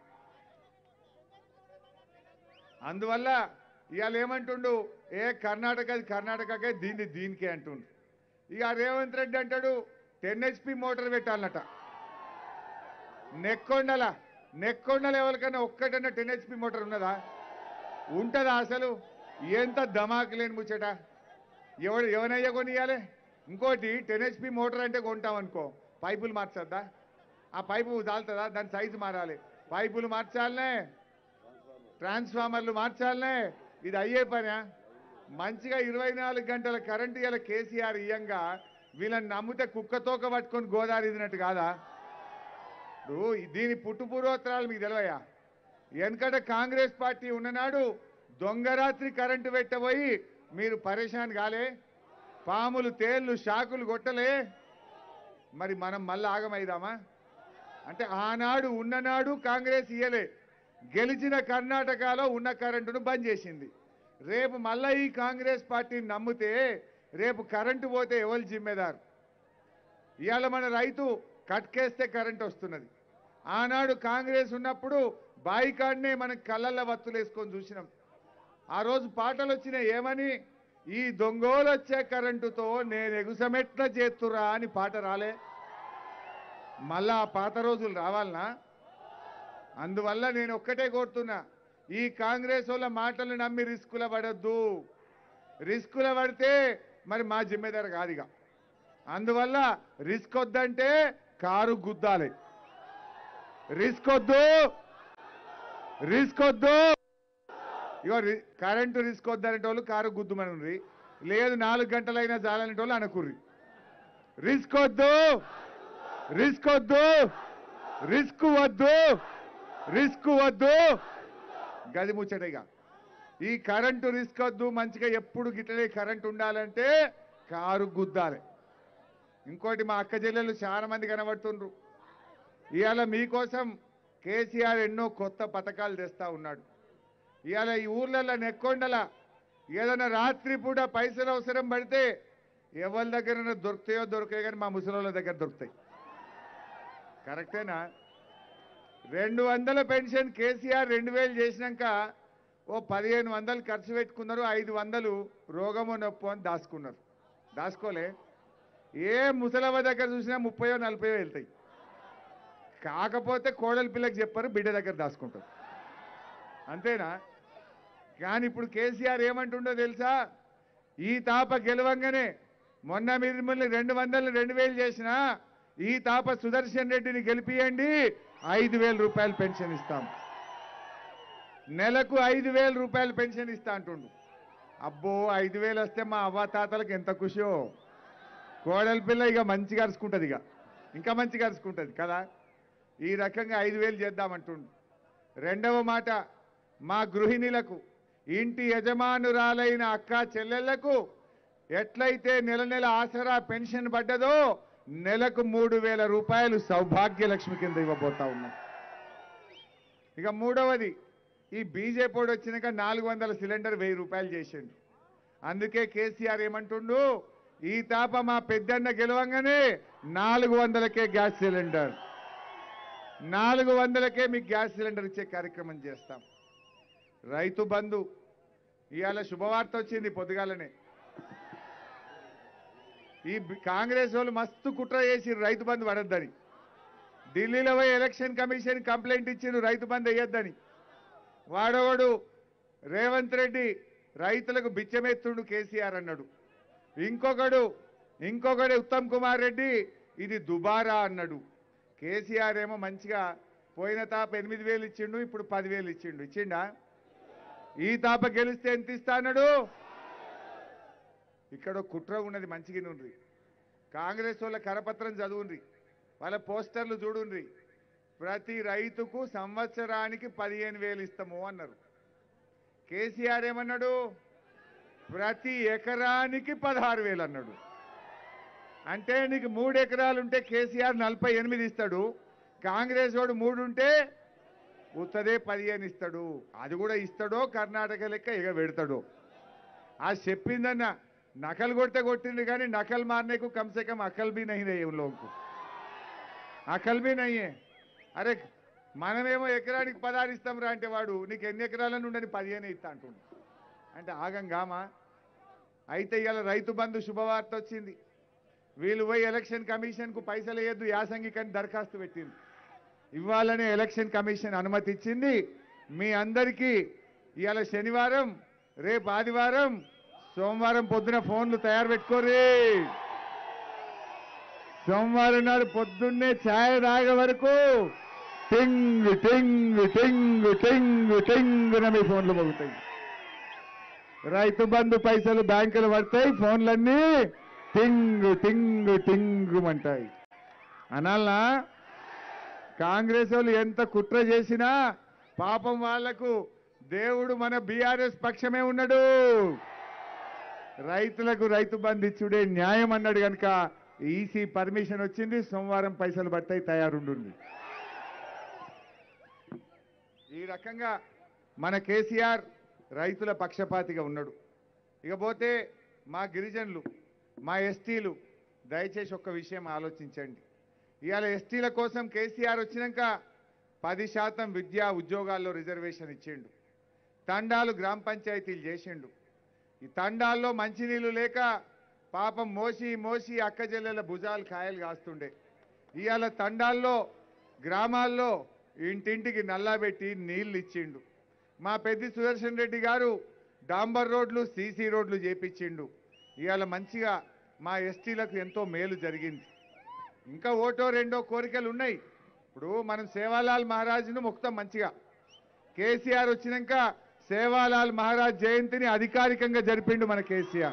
అందువల్ల ఇవాళ ఏమంటుండు, ఏ కర్ణాటక కర్ణాటకకే దీన్ని దీనికే అంటుండు. ఇక రేవంత్ రెడ్డి అంటాడు టెన్ హెచ్పి మోటార్ పెట్టాలన్నట. నెక్కొండల నెక్కొండల ఎవరికైనా ఒక్కటన్నా టెన్ హెచ్పి మోటార్ ఉన్నదా? ఉంటుందా అసలు? ఎంత ధమాకు లేని ముచ్చట. ఎవడు ఎవనయ్యా కొనియాలి? ఇంకోటి టెన్ హెచ్పి మోటార్ అంటే కొంటామనుకో, పైపులు మార్చద్దా? ఆ పైపు దాల్తుందా? దాని సైజు మారాలి, పైపులు మార్చాలనే, ట్రాన్స్ఫార్మర్లు మార్చాలనే. ఇది అయ్యే పనా? మంచిగా ఇరవై నాలుగు గంటల కరెంటు ఇలా కేసీఆర్ ఇయ్యంగా వీళ్ళని నమ్మితే కుక్కతోక పట్టుకొని గోదావరి ఇదినట్టు కాదా? ఇప్పుడు దీని పుట్టు పూర్వోత్తరాలు మీకు తెలివయా? వెనకట కాంగ్రెస్ పార్టీ ఉన్ననాడు దొంగరాత్రి కరెంటు పెట్టబోయి మీరు పరేషాన్ కాలే, పాములు తేళ్లు షాకులు కొట్టలే. మరి మనం మళ్ళీ ఆగమైదామా? అంటే ఆనాడు ఉన్ననాడు కాంగ్రెస్ ఇయ్యలే, గెలిచిన కర్ణాటకలో ఉన్న కరెంటును బంద్ చేసింది. రేపు మళ్ళీ ఈ కాంగ్రెస్ పార్టీని నమ్మితే రేపు కరెంటు పోతే ఎవరు జిమ్మేదారు? ఇవాళ మన రైతు కట్కేస్తే కరెంట్ వస్తున్నది. ఆనాడు కాంగ్రెస్ ఉన్నప్పుడు బాయికాడనే మనకు కళ్ళల్లో వత్తులు వేసుకొని చూసినాం. ఆ రోజు పాటలు వచ్చినాయి ఏమని, ఈ దొంగోలు వచ్చే కరెంటుతో నేను ఎగుసమెట్ల చేస్తురా అని పాట రాలే. మళ్ళా ఆ పాత రోజులు రావాలనా? అందువల్ల నేను ఒక్కటే కోరుతున్నా, ఈ కాంగ్రెస్ వాళ్ళ మాటలు నమ్మి రిస్కుల పడద్దు. రిస్కుల పడితే మరి మా జిమ్మేదారు కాదుగా. అందువల్ల రిస్క్ వద్దంటే కారు గుద్దాలి. రిస్క్ వద్దు, రిస్క్ వద్దు. ఇగో కరెంటు రిస్క్ వద్దనేట వాళ్ళు కారు గుద్దుమని, లేదు నాలుగు గంటలైనా చాలనేట వాళ్ళు అనుకుర్రి. రిస్క్ వద్దు, రిస్క్ వద్దు, రిస్క్ వద్దు, రిస్క్ వద్దు. గది ముచ్చటగా ఈ కరెంటు రిస్క్ వద్దు. మంచిగా ఎప్పుడు గిట్లనే కరెంటు ఉండాలంటే కారు గుద్దాలి. ఇంకోటి మా అక్క చెల్లెలు చాలా మంది కనబడుతుండ్రు. ఇవాళ మీకోసం కేసీఆర్ ఎన్నో కొత్త పథకాలు తెస్తా ఉన్నాడు. ఇవాళ ఈ ఊర్లలో నెక్కొండల ఏదైనా రాత్రి పూట పైసలు అవసరం పడితే ఎవరి దగ్గర దొరుకుతాయో దొరికాయో కానీ మా ముసలోళ్ళ దగ్గర దొరుకుతాయి. కరెక్టేనా? రెండు వందల పెన్షన్ కేసీఆర్ రెండు వేలు చేసినాక ఓ పదిహేను వందలు ఖర్చు పెట్టుకున్నారు. ఐదు వందలు రోగము నొప్పు అని దాచుకున్నారు. దాచుకోలే. ఏ ముసలవ్వ దగ్గర చూసినా ముప్పయో నలభయో వెళ్తాయి. కాకపోతే కోడల పిల్లకి చెప్పారు, బిడ్డ దగ్గర దాచుకుంటారు. అంతేనా? కానీ ఇప్పుడు కేసీఆర్ ఏమంటుండో తెలుసా? ఈ తాప గెలవంగానే మొన్న మిమ్మల్ని రెండు వందలు రెండు వేలు చేసినా ఈ తాప సుదర్శన్ రెడ్డిని గెలిపియండి, ఐదు వేల రూపాయలు పెన్షన్ ఇస్తాం. నెలకు ఐదు వేల రూపాయలు పెన్షన్ ఇస్తా అంటుండు. అబ్బో ఐదు వేలు వస్తే మా అవ్వ తాతలకు ఎంత ఖుషో. కోడల పిల్ల ఇక మంచిగా అరుచుకుంటుంది, ఇక ఇంకా మంచిగా అరుచుకుంటుంది కదా. ఈ రకంగా ఐదు వేలు చేద్దామంటుండు. రెండవ మాట, మా గృహిణులకు, ఇంటి యజమానురాలైన అక్క చెల్లెళ్లకు ఎట్లయితే నెల నెల ఆసరా పెన్షన్ పడ్డదో నెలకు మూడు వేల రూపాయలు సౌభాగ్య లక్ష్మి కింద ఇవ్వబోతా ఉన్నాం. ఇక మూడవది, ఈ బీజేపీ వచ్చినాక నాలుగు వందల సిలిండర్ వెయ్యి రూపాయలు చేసిండు. అందుకే కేసీఆర్ ఏమంటుండు, ఈ తాప మా పెద్దన్న గెలవంగానే నాలుగు వందలకే గ్యాస్ సిలిండర్, నాలుగు వందలకే మీకు గ్యాస్ సిలిండర్ ఇచ్చే కార్యక్రమం చేస్తాం. రైతు బంధు ఇవాళ శుభవార్త వచ్చింది పొద్దుగాలనే. ఈ కాంగ్రెస్ వాళ్ళు మస్తు కుట్ర చేసి రైతు బంధు పడద్దని. ఢిల్లీలో పోయి ఎలక్షన్ కమిషన్ కంప్లైంట్ ఇచ్చిండు రైతు బంధు వేయొద్దని. వాడవాడు రేవంత్ రెడ్డి రైతులకు బిచ్చమెత్తుడు కేసీఆర్ అన్నాడు. ఇంకొకడు ఇంకొకడు ఉత్తమ్ కుమార్ రెడ్డి ఇది దుబారా అన్నాడు. కేసీఆర్ ఏమో మంచిగా పోయిన తాప ఎనిమిది వేలు ఇచ్చిండు, ఇప్పుడు పదివేలు ఇచ్చిండు. ఇచ్చిండా? ఈ తాప గెలిస్తే ఎంత ఇస్తా అన్నాడు? ఇక్కడ కుట్ర ఉన్నది, మంచిగా నుండ్రి. కాంగ్రెస్ వాళ్ళ కరపత్రం చదువుండ్రి, వాళ్ళ పోస్టర్లు చూడుండ్రి. ప్రతి రైతుకు సంవత్సరానికి పదిహేను వేలు ఇస్తాము అన్నారు. కేసీఆర్ ఏమన్నాడు? ప్రతి ఎకరానికి పదహారు వేలు అన్నాడు. అంటే నీకు మూడు ఎకరాలు ఉంటే కేసీఆర్ నలభై ఎనిమిది ఇస్తాడు, కాంగ్రెస్ వాడు మూడు ఉంటే ఉత్తదే పదిహేను ఇస్తాడు. అది కూడా ఇస్తాడో కర్ణాటక లెక్క ఇక పెడతాడు. అది చెప్పిందన్న నకలు కొడితే కొట్టింది కానీ నకలు మారనేకు కమ్సే కమ్ అకల్ బీ నహీ రహే ఉన్ లోగోं को, అకల్ బీ నహీ హై. అరే మనమేమో ఎకరానికి పదహారు ఇస్తాం రా అంటే వాడు నీకు ఎన్ని ఎకరాలను ఉండని పదిహేను ఇస్తా అంటుండు. అంటే ఆగంగామా? అయితే ఇవాళ రైతు బంధు శుభవార్త వచ్చింది. వీళ్ళు పోయి ఎలక్షన్ కమిషన్కు పైసలు వేయద్దు యాసంగి కానీ దరఖాస్తు పెట్టింది. ఇవ్వాలనే ఎలక్షన్ కమిషన్ అనుమతి ఇచ్చింది. మీ అందరికీ ఇవాళ శనివారం, రేపు ఆదివారం, సోమవారం పొద్దున ఫోన్లు తయారు పెట్టుకోర్రి. సోమవారం నాడు పొద్దున్నే ఛాయ్ తాగే వరకు టింగ్ టింగ్ టింగ్ టింగ్ టింగ్ మీ ఫోన్లు మోగుతాయి. రైతు బంధు పైసలు బ్యాంకులు పడతాయి, ఫోన్లన్నీ టింగ్ టింగ్ టింగ్ అంటాయి. అనాలనా? కాంగ్రెస్ వాళ్ళు ఎంత కుట్ర చేసినా పాపం వాళ్లకు దేవుడు మన బీఆర్ఎస్ పక్షమే ఉన్నాడు. రైతులకు రైతు బంధు ఇచ్చుడే న్యాయం అన్నాడు కనుక ఈసీ పర్మిషన్ వచ్చింది. సోమవారం పైసలు పడతాయి, తయారుండుంది. ఈ రకంగా మన కేసీఆర్ రైతుల పక్షపాతిగా ఉన్నాడు. ఇకపోతే మా గిరిజనులు, మా ఎస్టీలు దయచేసి ఒక్క విషయం ఆలోచించండి. ఇవాళ ఎస్టీల కోసం కేసీఆర్ వచ్చినాక పది శాతం విద్యా ఉద్యోగాల్లో రిజర్వేషన్ ఇచ్చిండు. తండాలు గ్రామ పంచాయతీలు చేసిండు. ఈ తండాల్లో మంచినీళ్లు లేక పాపం మోసి మోసి అక్క చెల్లెల భుజాలు కాయలు కాస్తుండే. ఇవాళ తండాల్లో గ్రామాల్లో ఇంటింటికి నల్లాబెట్టి నీళ్లు ఇచ్చిండు. మా పెద్ది సుదర్శన్ రెడ్డి గారు డాంబర్ రోడ్లు సీసీ రోడ్లు చేపించిండు. ఇవాళ మంచిగా మా ఎస్టీలకు ఎంతో మేలు జరిగింది. ఇంకా ఓటో రెండో కోరికలు ఉన్నాయి. ఇప్పుడు మనం సేవాలాల్ మహారాజ్ను మొక్కుతాం మంచిగా. కేసీఆర్ వచ్చినాక సేవాలాల్ మహారాజ్ జయంతిని అధికారికంగా జరిపిండు మన కేసీఆర్.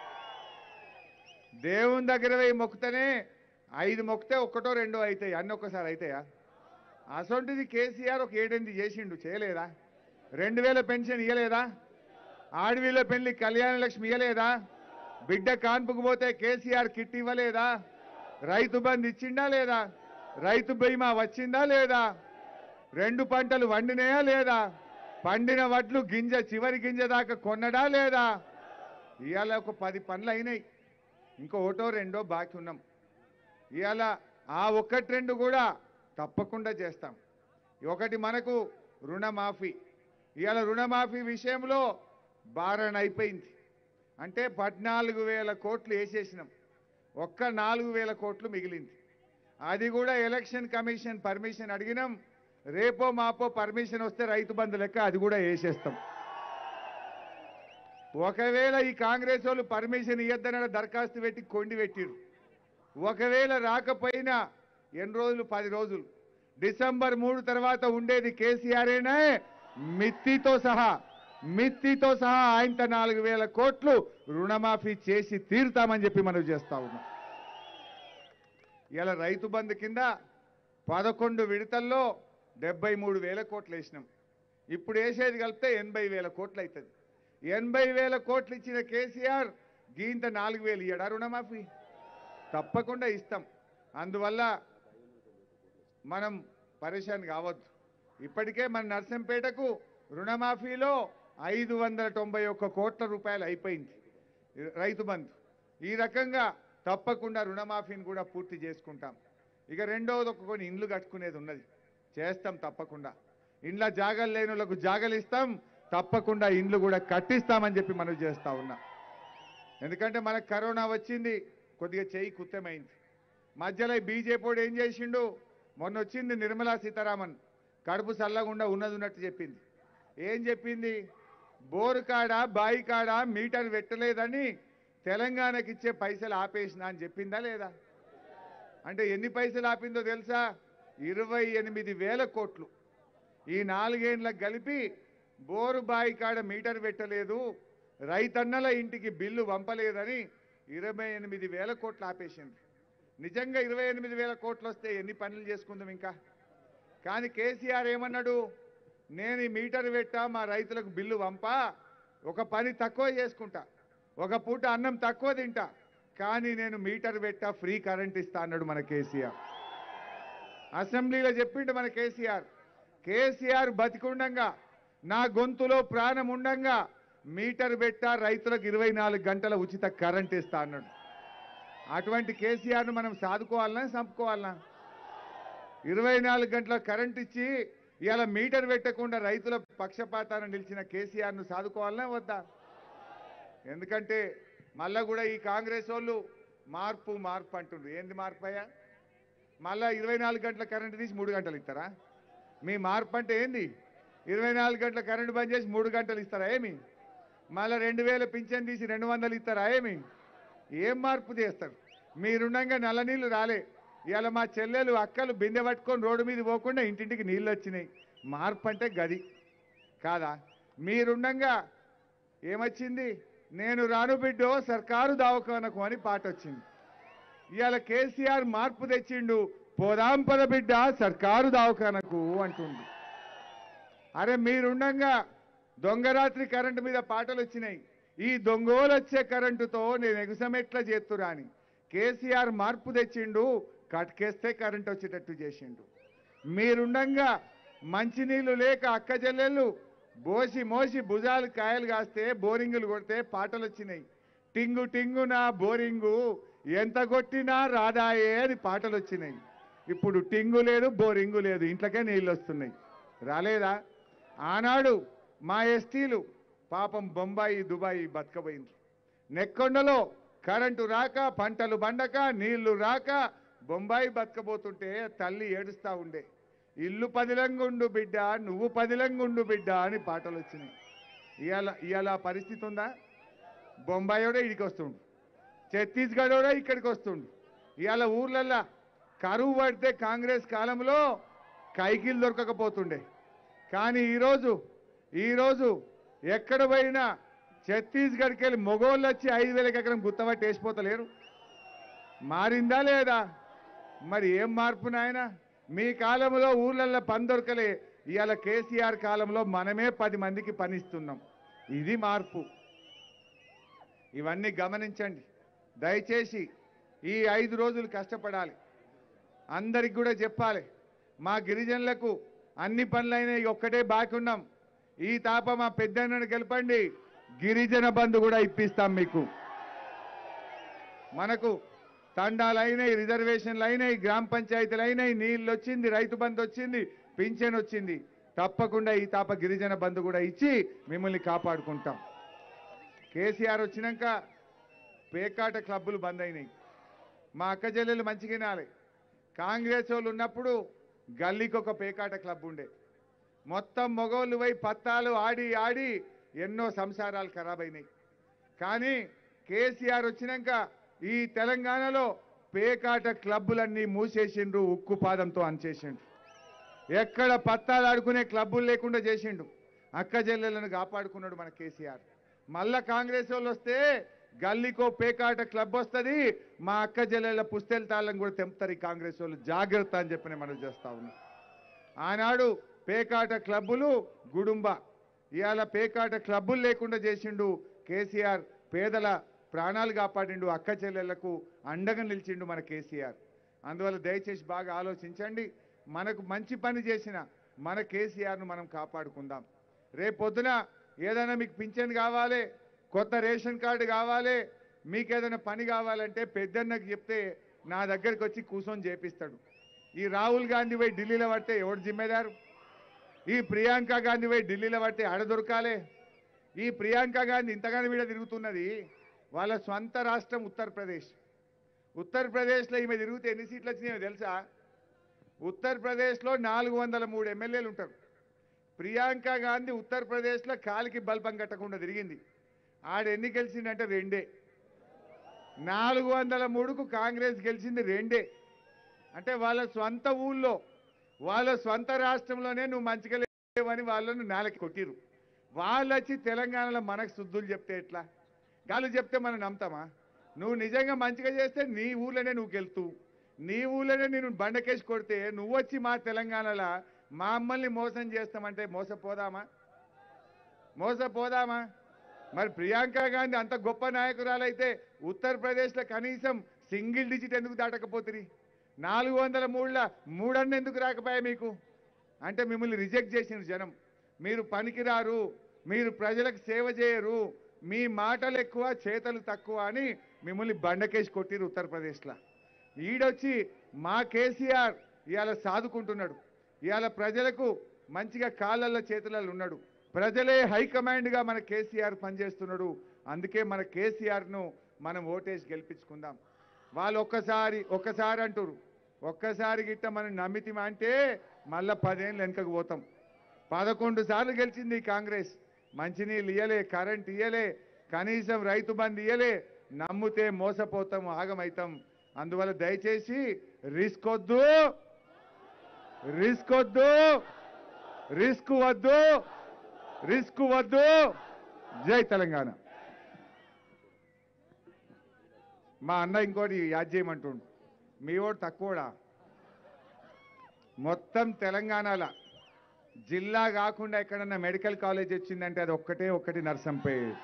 దేవుని దగ్గర పోయి మొక్కుతేనే ఐదు మొక్కితే ఒక్కటో రెండో అవుతాయి, అన్ని ఒక్కసారి అవుతాయా? అసొంటిది కేసీఆర్ ఒక ఏడెనిమిది చేసిండు, చేయలేదా? రెండు వేల పెన్షన్ ఇయ్యలేదా? ఆడవిల పెళ్లి కళ్యాణ లక్ష్మి ఇయ్యలేదా? బిడ్డ కాన్పుకు పోతే కేసీఆర్ కిట్ ఇవ్వలేదా? రైతు బంధు ఇచ్చిండా లేదా? రైతు బీమా వచ్చిందా లేదా? రెండు పంటలు వండినాయా లేదా? పండిన వడ్లు గింజ చివరి గింజ దాకా కొన్నడా లేదా? ఇవాళ ఒక పది పనులు అయినాయి, ఇంకో ఒకటో రెండో బాకీ ఉన్నాం. ఇవాళ ఆ ఒక్కటి రెండు కూడా తప్పకుండా చేస్తాం. ఒకటి మనకు రుణమాఫీ. ఇవాళ రుణమాఫీ విషయంలో బారణ అయిపోయింది. అంటే పద్నాలుగు వేల కోట్లు వేసేసినాం, ఒక్క నాలుగు వేల కోట్లు మిగిలింది. అది కూడా ఎలక్షన్ కమిషన్ పర్మిషన్ అడిగినాం. రేపో మాపో పర్మిషన్ వస్తే రైతు బంధు లెక్క అది కూడా వేసేస్తాం. ఒకవేళ ఈ కాంగ్రెస్ వాళ్ళు పర్మిషన్ ఇవ్వద్దన దరఖాస్తు పెట్టి కొండి పెట్టిరు. ఒకవేళ రాకపోయినా ఎన్ని రోజులు? పది రోజులు. డిసెంబర్ మూడు తర్వాత ఉండేది కేసీఆర్ఏనే, మిత్తితో సహా మిత్తితో సహా ఆయనతో నాలుగు వేల కోట్లు రుణమాఫీ చేసి తీరుతామని చెప్పి మనం చేస్తా ఉన్నాం. ఇలా రైతు బంధు కింద పదకొండు విడతల్లో డెబ్బై మూడు వేల కోట్లు వేసినాం. ఇప్పుడు వేసేది కలిపితే ఎనభై వేల కోట్లు అవుతుంది. ఎనభై వేల కోట్లు ఇచ్చిన కేసీఆర్ గీంత నాలుగు వేలు ఇయ్యడా రుణమాఫీ? తప్పకుండా ఇస్తాం. అందువల్ల మనం పరేషాన్ కావద్దు. ఇప్పటికే మన నర్సంపేటకు రుణమాఫీలో ఐదు వందల తొంభై ఒక్క కోట్ల రూపాయలు అయిపోయింది రైతు బంధు. ఈ రకంగా తప్పకుండా రుణమాఫీని కూడా పూర్తి చేసుకుంటాం. ఇక రెండవది ఒక కొన్ని ఇండ్లు కట్టుకునేది ఉన్నది, చేస్తాం తప్పకుండా. ఇండ్ల జాగలు లేని వాళ్ళకు జాగలు ఇస్తాం, తప్పకుండా ఇండ్లు కూడా కట్టిస్తామని చెప్పి మనం చేస్తా ఉన్నాం. ఎందుకంటే మనకు కరోనా వచ్చింది, కొద్దిగా చేయి కుత్తమైంది. మధ్యలో బీజేపీ ఏం చేసిండు? మొన్న వచ్చింది నిర్మలా సీతారామన్, కడుపు చల్లకుండా ఉన్నది ఉన్నట్టు చెప్పింది. ఏం చెప్పింది? బోరు కాడ బాయి కాడ మీటర్ పెట్టలేదని తెలంగాణకి ఇచ్చే పైసలు ఆపేసిన అని చెప్పిందా లేదా? అంటే ఎన్ని పైసలు ఆపిందో తెలుసా? ఇరవై ఎనిమిది వేల కోట్లు. ఈ నాలుగేళ్లకు కలిపి బోరు బాయి కాడ మీటర్ పెట్టలేదు, రైతన్నల ఇంటికి బిల్లు పంపలేదని ఇరవై ఎనిమిది వేల కోట్లు ఆపేసింది. నిజంగా ఇరవై ఎనిమిది వేల కోట్లు వస్తే ఎన్ని పనులు చేసుకుందాం ఇంకా. కానీ కేసీఆర్ ఏమన్నాడు? నేను ఈ మీటర్ పెట్టా, మా రైతులకు బిల్లు పంపా, ఒక పని తక్కువ చేసుకుంటా, ఒక పూట అన్నం తక్కువ తింటా, కానీ నేను మీటర్ పెట్టా, ఫ్రీ కరెంట్ ఇస్తా అన్నాడు మన కేసీఆర్. అసెంబ్లీలో చెప్పిండు మన కేసీఆర్. కేసీఆర్ బతికుండంగా, నా గొంతులో ప్రాణం ఉండంగా మీటర్ పెట్టా, రైతులకు ఇరవై నాలుగు గంటల ఉచిత కరెంట్ ఇస్తా అన్నాడు. అటువంటి కేసీఆర్ను మనం సాదుకోవాలనా చంపుకోవాలనా? ఇరవై నాలుగు గంటల కరెంట్ ఇచ్చి ఇవాళ మీటర్ పెట్టకుండా రైతుల పక్షపాతాన్ని నిలిచిన కేసీఆర్ను సాదుకోవాలనా వద్దా? ఎందుకంటే మళ్ళా కూడా ఈ కాంగ్రెస్ వాళ్ళు మార్పు మార్పు అంటుండ్రు. ఏంది మార్పు అయ్యా? మళ్ళా ఇరవై నాలుగు గంటల కరెంటు తీసి మూడు గంటలు ఇస్తారా? మీ మార్పు అంటే ఏంది? ఇరవై నాలుగు గంటల కరెంటు బంద్ చేసి మూడు గంటలు ఇస్తారా ఏమి? మళ్ళీ రెండు వేల పింఛన్ తీసి రెండు వందలు ఇస్తారా ఏమి? ఏం మార్పు చేస్తారు? మీరుండగా నల్ల నీళ్లు రాలే, ఇవాళ మా చెల్లెలు అక్కలు బిందె పట్టుకొని రోడ్డు మీద పోకుండా ఇంటింటికి నీళ్ళు వచ్చినాయి. మార్పు అంటే గది కాదా? మీరుండగా ఏమొచ్చింది? నేను రాను బిడ్డో సర్కారు దావకానకు అని పాట వచ్చింది. ఇవాళ కేసీఆర్ మార్పు తెచ్చిండు, పోదాం పద బిడ్డ సర్కారు దావకానకు అంటుండు. అరే మీరుండంగా దొంగరాత్రి కరెంటు మీద పాటలు వచ్చినాయి. ఈ దొంగోలు వచ్చే కరెంటుతో నేను ఎగుసం ఎట్లా చేస్తురా అని కేసీఆర్ మార్పు తెచ్చిండు. కట్కేస్తే కరెంట్ వచ్చేటట్టు చేసిండు. మీరుండంగా మంచినీళ్లు లేక అక్క చెల్లెళ్ళు బోసి మోసి భుజాలు కాయలు కాస్తే బోరింగులు కొడితే పాటలు వచ్చినాయి. టింగు టింగు నా బోరింగు ఎంత కొట్టినా రాదాయే అని పాటలు వచ్చినాయి. ఇప్పుడు టింగు లేదు, బోరింగు లేదు, ఇంట్లోకే నీళ్ళు వస్తున్నాయి. రాలేదా? ఆనాడు మా ఎస్టీలు పాపం బొంబాయి దుబాయి బతకబోయింది. నెక్కొండలో కరెంటు రాక, పంటలు బండక, నీళ్లు రాక బొంబాయి బతకబోతుంటే తల్లి ఏడుస్తా ఉండే. ఇల్లు పదిలంగుండు బిడ్డ, నువ్వు పదిలంగుండు బిడ్డ అని పాటలు వచ్చినాయి. ఇవాళ ఇవాళ పరిస్థితి ఉందా? బొంబాయోడే ఇడికి వస్తుండు, ఛత్తీస్గఢోడే ఇక్కడికి వస్తుండు. ఇవాళ ఊర్లల్లా కరువు పడితే కాంగ్రెస్ కాలంలో కైకిలు దొరకకపోతుండే. కానీ ఈరోజు ఈరోజు ఎక్కడ పోయినా ఛత్తీస్గఢ్కి వెళ్ళి మొగోళ్ళు వచ్చి ఐదు వేల ఎకరం గుత్తబట్టి వేసిపోతలేరు. మారిందా లేదా? మరి ఏం మార్పు నాయన? మీ కాలంలో ఊర్లల్లో పని దొరకలే, ఇవాళ కేసీఆర్ కాలంలో మనమే పది మందికి పనిస్తున్నాం. ఇది మార్పు. ఇవన్నీ గమనించండి దయచేసి. ఈ ఐదు రోజులు కష్టపడాలి. అందరికి కూడా చెప్పాలి, మా గిరిజనులకు అన్ని పనులైనా ఒక్కటే బాకీ ఉన్నాం. ఈ తాప మా పెద్దన్నను గెలపండి, గిరిజన బంధు కూడా ఇప్పిస్తాం మీకు. మనకు తండాలైనాయి, రిజర్వేషన్లు అయినాయి, గ్రామ పంచాయతీలు అయినాయి, నీళ్ళు వచ్చింది, రైతు బంధు వచ్చింది, పింఛన్ వచ్చింది. తప్పకుండా ఈ తాప గిరిజన బంధు కూడా ఇచ్చి మిమ్మల్ని కాపాడుకుంటాం. కేసీఆర్ వచ్చినాక పేకాట క్లబ్బులు బంద్ అయినాయి. మా అక్క చెల్లెలు మంచిగా వినాలి. కాంగ్రెస్ వాళ్ళు ఉన్నప్పుడు గల్లీకి ఒక పేకాట క్లబ్ ఉండే. మొత్తం మగోళ్ళు పోయి పత్తాలు ఆడి ఆడి ఎన్నో సంసారాలు ఖరాబ్ అయినాయి. కానీ కేసీఆర్ వచ్చినాక ఈ తెలంగాణలో పేకాట క్లబ్బులన్నీ మూసేసిండ్రు, ఉక్కు పాదంతో అంచేసిండ్రు. ఎక్కడ పత్తాలు ఆడుకునే క్లబ్బులు లేకుండా చేసిండు. అక్క చెల్లెలను కాపాడుకున్నాడు మన కేసీఆర్. మళ్ళా కాంగ్రెస్ వాళ్ళు వస్తే గల్లీకో పేకాట క్లబ్ వస్తుంది, మా అక్క చెల్లెళ్ళ పుస్తెల తాళ్ళని కూడా తెంపుతారు ఈ కాంగ్రెస్ వాళ్ళు, జాగ్రత్త అని చెప్పి మనం చేస్తా ఉన్నాం. ఆనాడు పేకాట క్లబ్బులు గుడుంబ, ఇవాళ పేకాట క్లబ్బులు లేకుండా చేసిండు కేసీఆర్. పేదల ప్రాణాలు కాపాడిండు, అక్క చెల్లెళ్లకు అండగా నిలిచిండు మన కేసీఆర్. అందువల్ల దయచేసి బాగా ఆలోచించండి. మనకు మంచి పని చేసిన మన కేసీఆర్ను మనం కాపాడుకుందాం. రేపొద్దున ఏదైనా మీకు పింఛన్ కావాలి, కొత్త రేషన్ కార్డు కావాలి, మీకు ఏదైనా పని కావాలంటే పెద్దన్నకు చెప్తే నా దగ్గరికి వచ్చి కూర్చొని చేపిస్తాడు. ఈ రాహుల్ గాంధీ పోయి ఢిల్లీలో పడితే ఎవడు జిమ్మేదారు? ఈ ప్రియాంక గాంధీ పోయి ఢిల్లీలో పడితే ఆడ దొరకాలే. ఈ ప్రియాంక గాంధీ ఇంతగానో వీడ తిరుగుతున్నది, వాళ్ళ స్వంత రాష్ట్రం ఉత్తరప్రదేశ్. ఉత్తరప్రదేశ్లో ఈమె తిరిగితే ఎన్ని సీట్లు వచ్చినాయో తెలుసా? ఉత్తరప్రదేశ్లో నాలుగు వందల మూడు ఎమ్మెల్యేలు ఉంటారు. ప్రియాంక గాంధీ ఉత్తరప్రదేశ్లో కాలికి బల్పం కట్టకుండా తిరిగింది. ఆడ ఎన్ని గెలిచిందంటే రెండే. నాలుగు వందల మూడుకు కాంగ్రెస్ గెలిచింది రెండే. అంటే వాళ్ళ స్వంత ఊళ్ళో, వాళ్ళ స్వంత రాష్ట్రంలోనే నువ్వు మంచిగా లేవని వాళ్ళను నేలకి కొట్టిరు. వాళ్ళు వచ్చి తెలంగాణలో మనకు శుద్ధులు చెప్తే ఎట్లా? గాలు చెప్తే మనం నమ్ముతామా? నువ్వు నిజంగా మంచిగా చేస్తే నీ ఊళ్ళోనే నువ్వు గెలుతూ, నీ ఊళ్ళోనే నేను బండకేసి కొడితే నువ్వు వచ్చి మా తెలంగాణలో మా అమ్మల్ని మోసం చేస్తామంటే మోసపోదామా? మోసపోదామా? మరి ప్రియాంక గాంధీ అంత గొప్ప నాయకురాలైతే ఉత్తరప్రదేశ్లో కనీసం సింగిల్ డిజిట్ ఎందుకు దాటకపోతుంది? నాలుగు వందల మూడుల మూడన్న ఎందుకు రాకపోయా మీకు? అంటే మిమ్మల్ని రిజెక్ట్ చేసిన జనం. మీరు పనికిరారు, మీరు ప్రజలకు సేవ చేయరు, మీ మాటలు ఎక్కువ చేతలు తక్కువ అని మిమ్మల్ని బండకేసి కొట్టిరు ఉత్తరప్రదేశ్లో. ఈడొచ్చి మా కేసీఆర్ ఇవాళ సాదుకుంటున్నాడు. ఇవాళ ప్రజలకు మంచిగా కాళ్ళల్లో చేతులలో ఉన్నాడు. ప్రజలే హైకమాండ్గా మన కేసీఆర్ పనిచేస్తున్నాడు. అందుకే మన కేసీఆర్ను మనం ఓటేసి గెలిపించుకుందాం. వాళ్ళు ఒక్కసారి ఒక్కసారి అంటారు, ఒక్కసారి గిట్ట మనం నమ్మితిమా అంటే మళ్ళా పదేళ్ళు వెనుకకు పోతాం. పదకొండు సార్లు గెలిచింది ఈ కాంగ్రెస్. మంచినీళ్ళు ఇయ్యలే, కరెంట్ ఇయ్యలే, కనీసం రైతు బంధు ఇయ్యలే. నమ్మితే మోసపోతాం, ఆగమవుతాం. అందువల్ల దయచేసి రిస్క్ వద్దు, రిస్క్ వద్దు, రిస్క్ వద్దు, రిస్క్ వద్దు. జై తెలంగాణ. మా అన్న ఇంకోటి యాద్ చేయమంటుండు, మీ ఓటు తక్కువడా? మొత్తం తెలంగాణలో జిల్లా కాకుండా ఎక్కడన్నా మెడికల్ కాలేజ్ వచ్చిందంటే అది ఒక్కటే ఒక్కటి నర్సంపేట్.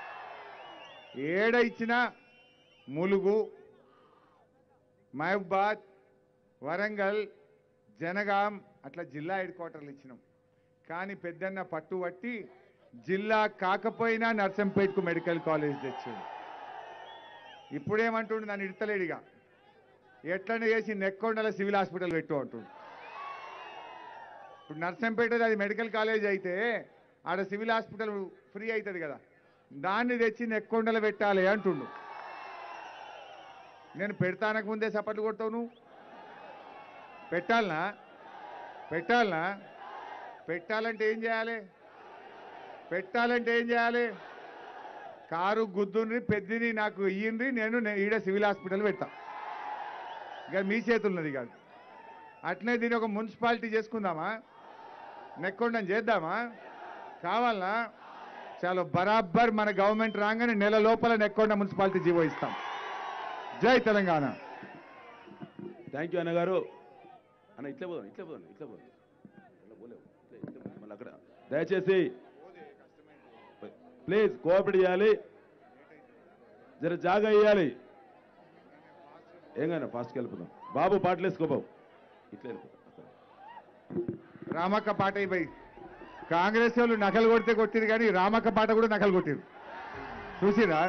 ఏడ ఇచ్చినా ములుగు, మహబూబాద్, వరంగల్, జనగాం అట్లా జిల్లా హెడ్ క్వార్టర్లు ఇచ్చినాం. కానీ పెద్దన్న పట్టుబట్టి జిల్లా కాకపోయినా నర్సంపేట్కు మెడికల్ కాలేజ్ తెచ్చింది. ఇప్పుడేమంటుండు నన్ను ఇడతలేడిగా, ఎట్లనే చేసి నెక్కొండల సివిల్ హాస్పిటల్ పెట్టు అంటుండు. ఇప్పుడు నర్సంపేట అది మెడికల్ కాలేజ్ అయితే ఆడ సివిల్ హాస్పిటల్ ఫ్రీ అవుతుంది కదా, దాన్ని తెచ్చి నెక్కొండలు పెట్టాలి అంటుండు. నేను పెడతానకు ముందే సపట్లు కొడతావు నువ్వు. పెట్టాలనా పెట్టాలనా పెట్టాలంటే ఏం చేయాలి? పెట్టాలంటే ఏం చేయాలి? కారు గుద్దుని పెద్దిని నాకు ఇయ్యింది, నేను నే- ఈడ సివిల్ హాస్పిటల్ పెడతా. ఇక మీ చేతున్నది కాదు. అట్లనే దీని ఒక మున్సిపాలిటీ చేసుకుందామా? నెక్కొండని చేద్దామా? కావాలనా? చాలా బరాబర్ మన గవర్నమెంట్ రాగానే నెల లోపల నెక్కొండ మున్సిపాలిటీ జీవో ఇస్తాం. జై తెలంగాణ. థ్యాంక్ యూ అన్నగారు. అన్న ఇట్లా పోదాం, ఇట్లా పోదాం, ఇట్లా పోదాం, ఇట్లా పోలేవు, ఇట్లా- ఇట్లా పోదాం. మళ్ళీ అక్కడ దయచేసి ప్లీజ్ కోఆపరేట్ చేయాలి, జర జాగా ఇవ్వాలి. ఏం కానీ ఫాస్ట్కి వెళ్ళిపోదాం. బాబు పాటలేసుకోబాబు, ఇట్లా వెళ్ళిపోతాం. రామక్క పాట అయిపోయి కాంగ్రెస్ వాళ్ళు నకలు కొడితే కొట్టిరు, కానీ రామక్క పాట కూడా నకలు కొట్టిరు. చూసిరా?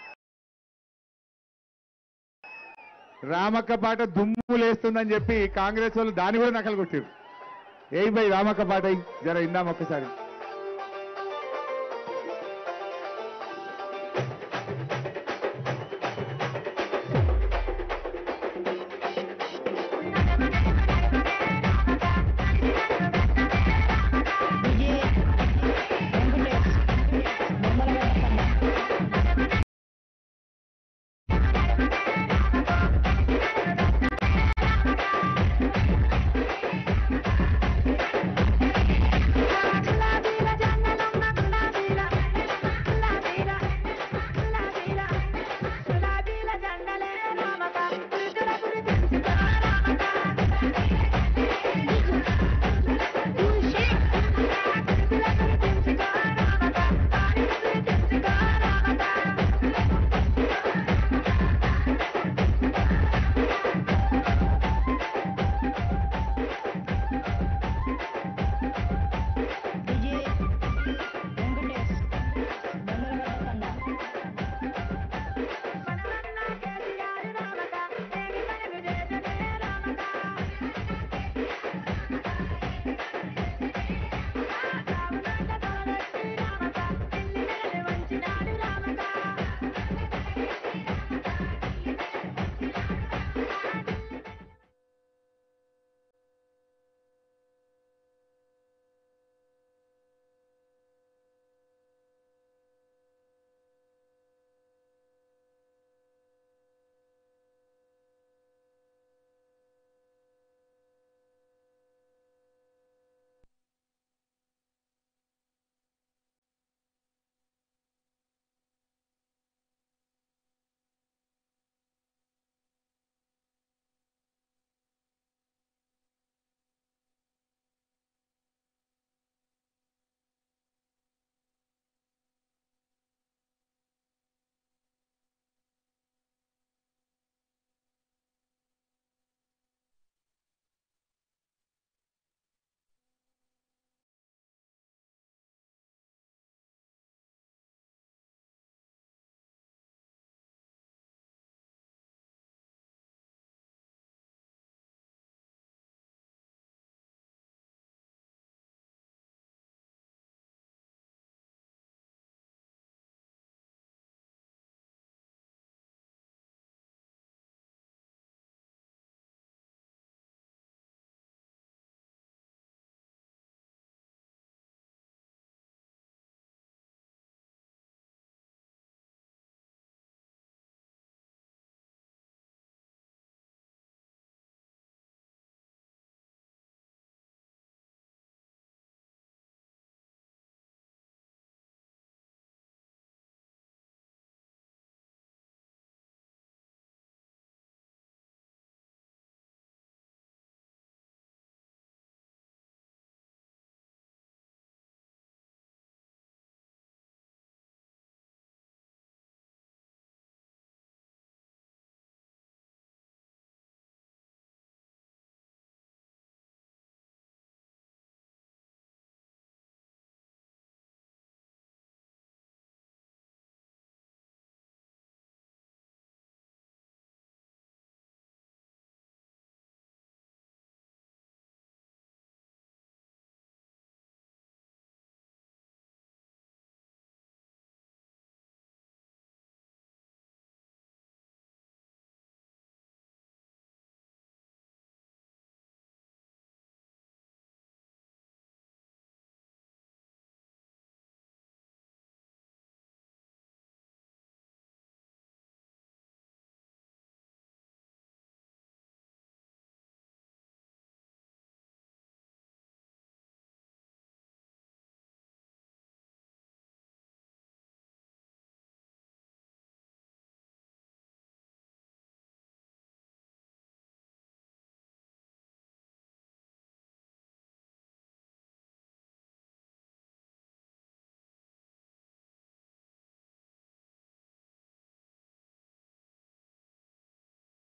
రామక్క పాట దుమ్ము లేస్తుందని చెప్పి కాంగ్రెస్ వాళ్ళు దాన్ని కూడా నకలు కొట్టిరు. ఏ బై రామక్క పాట అయి జర ఇందాం ఒక్కసారి.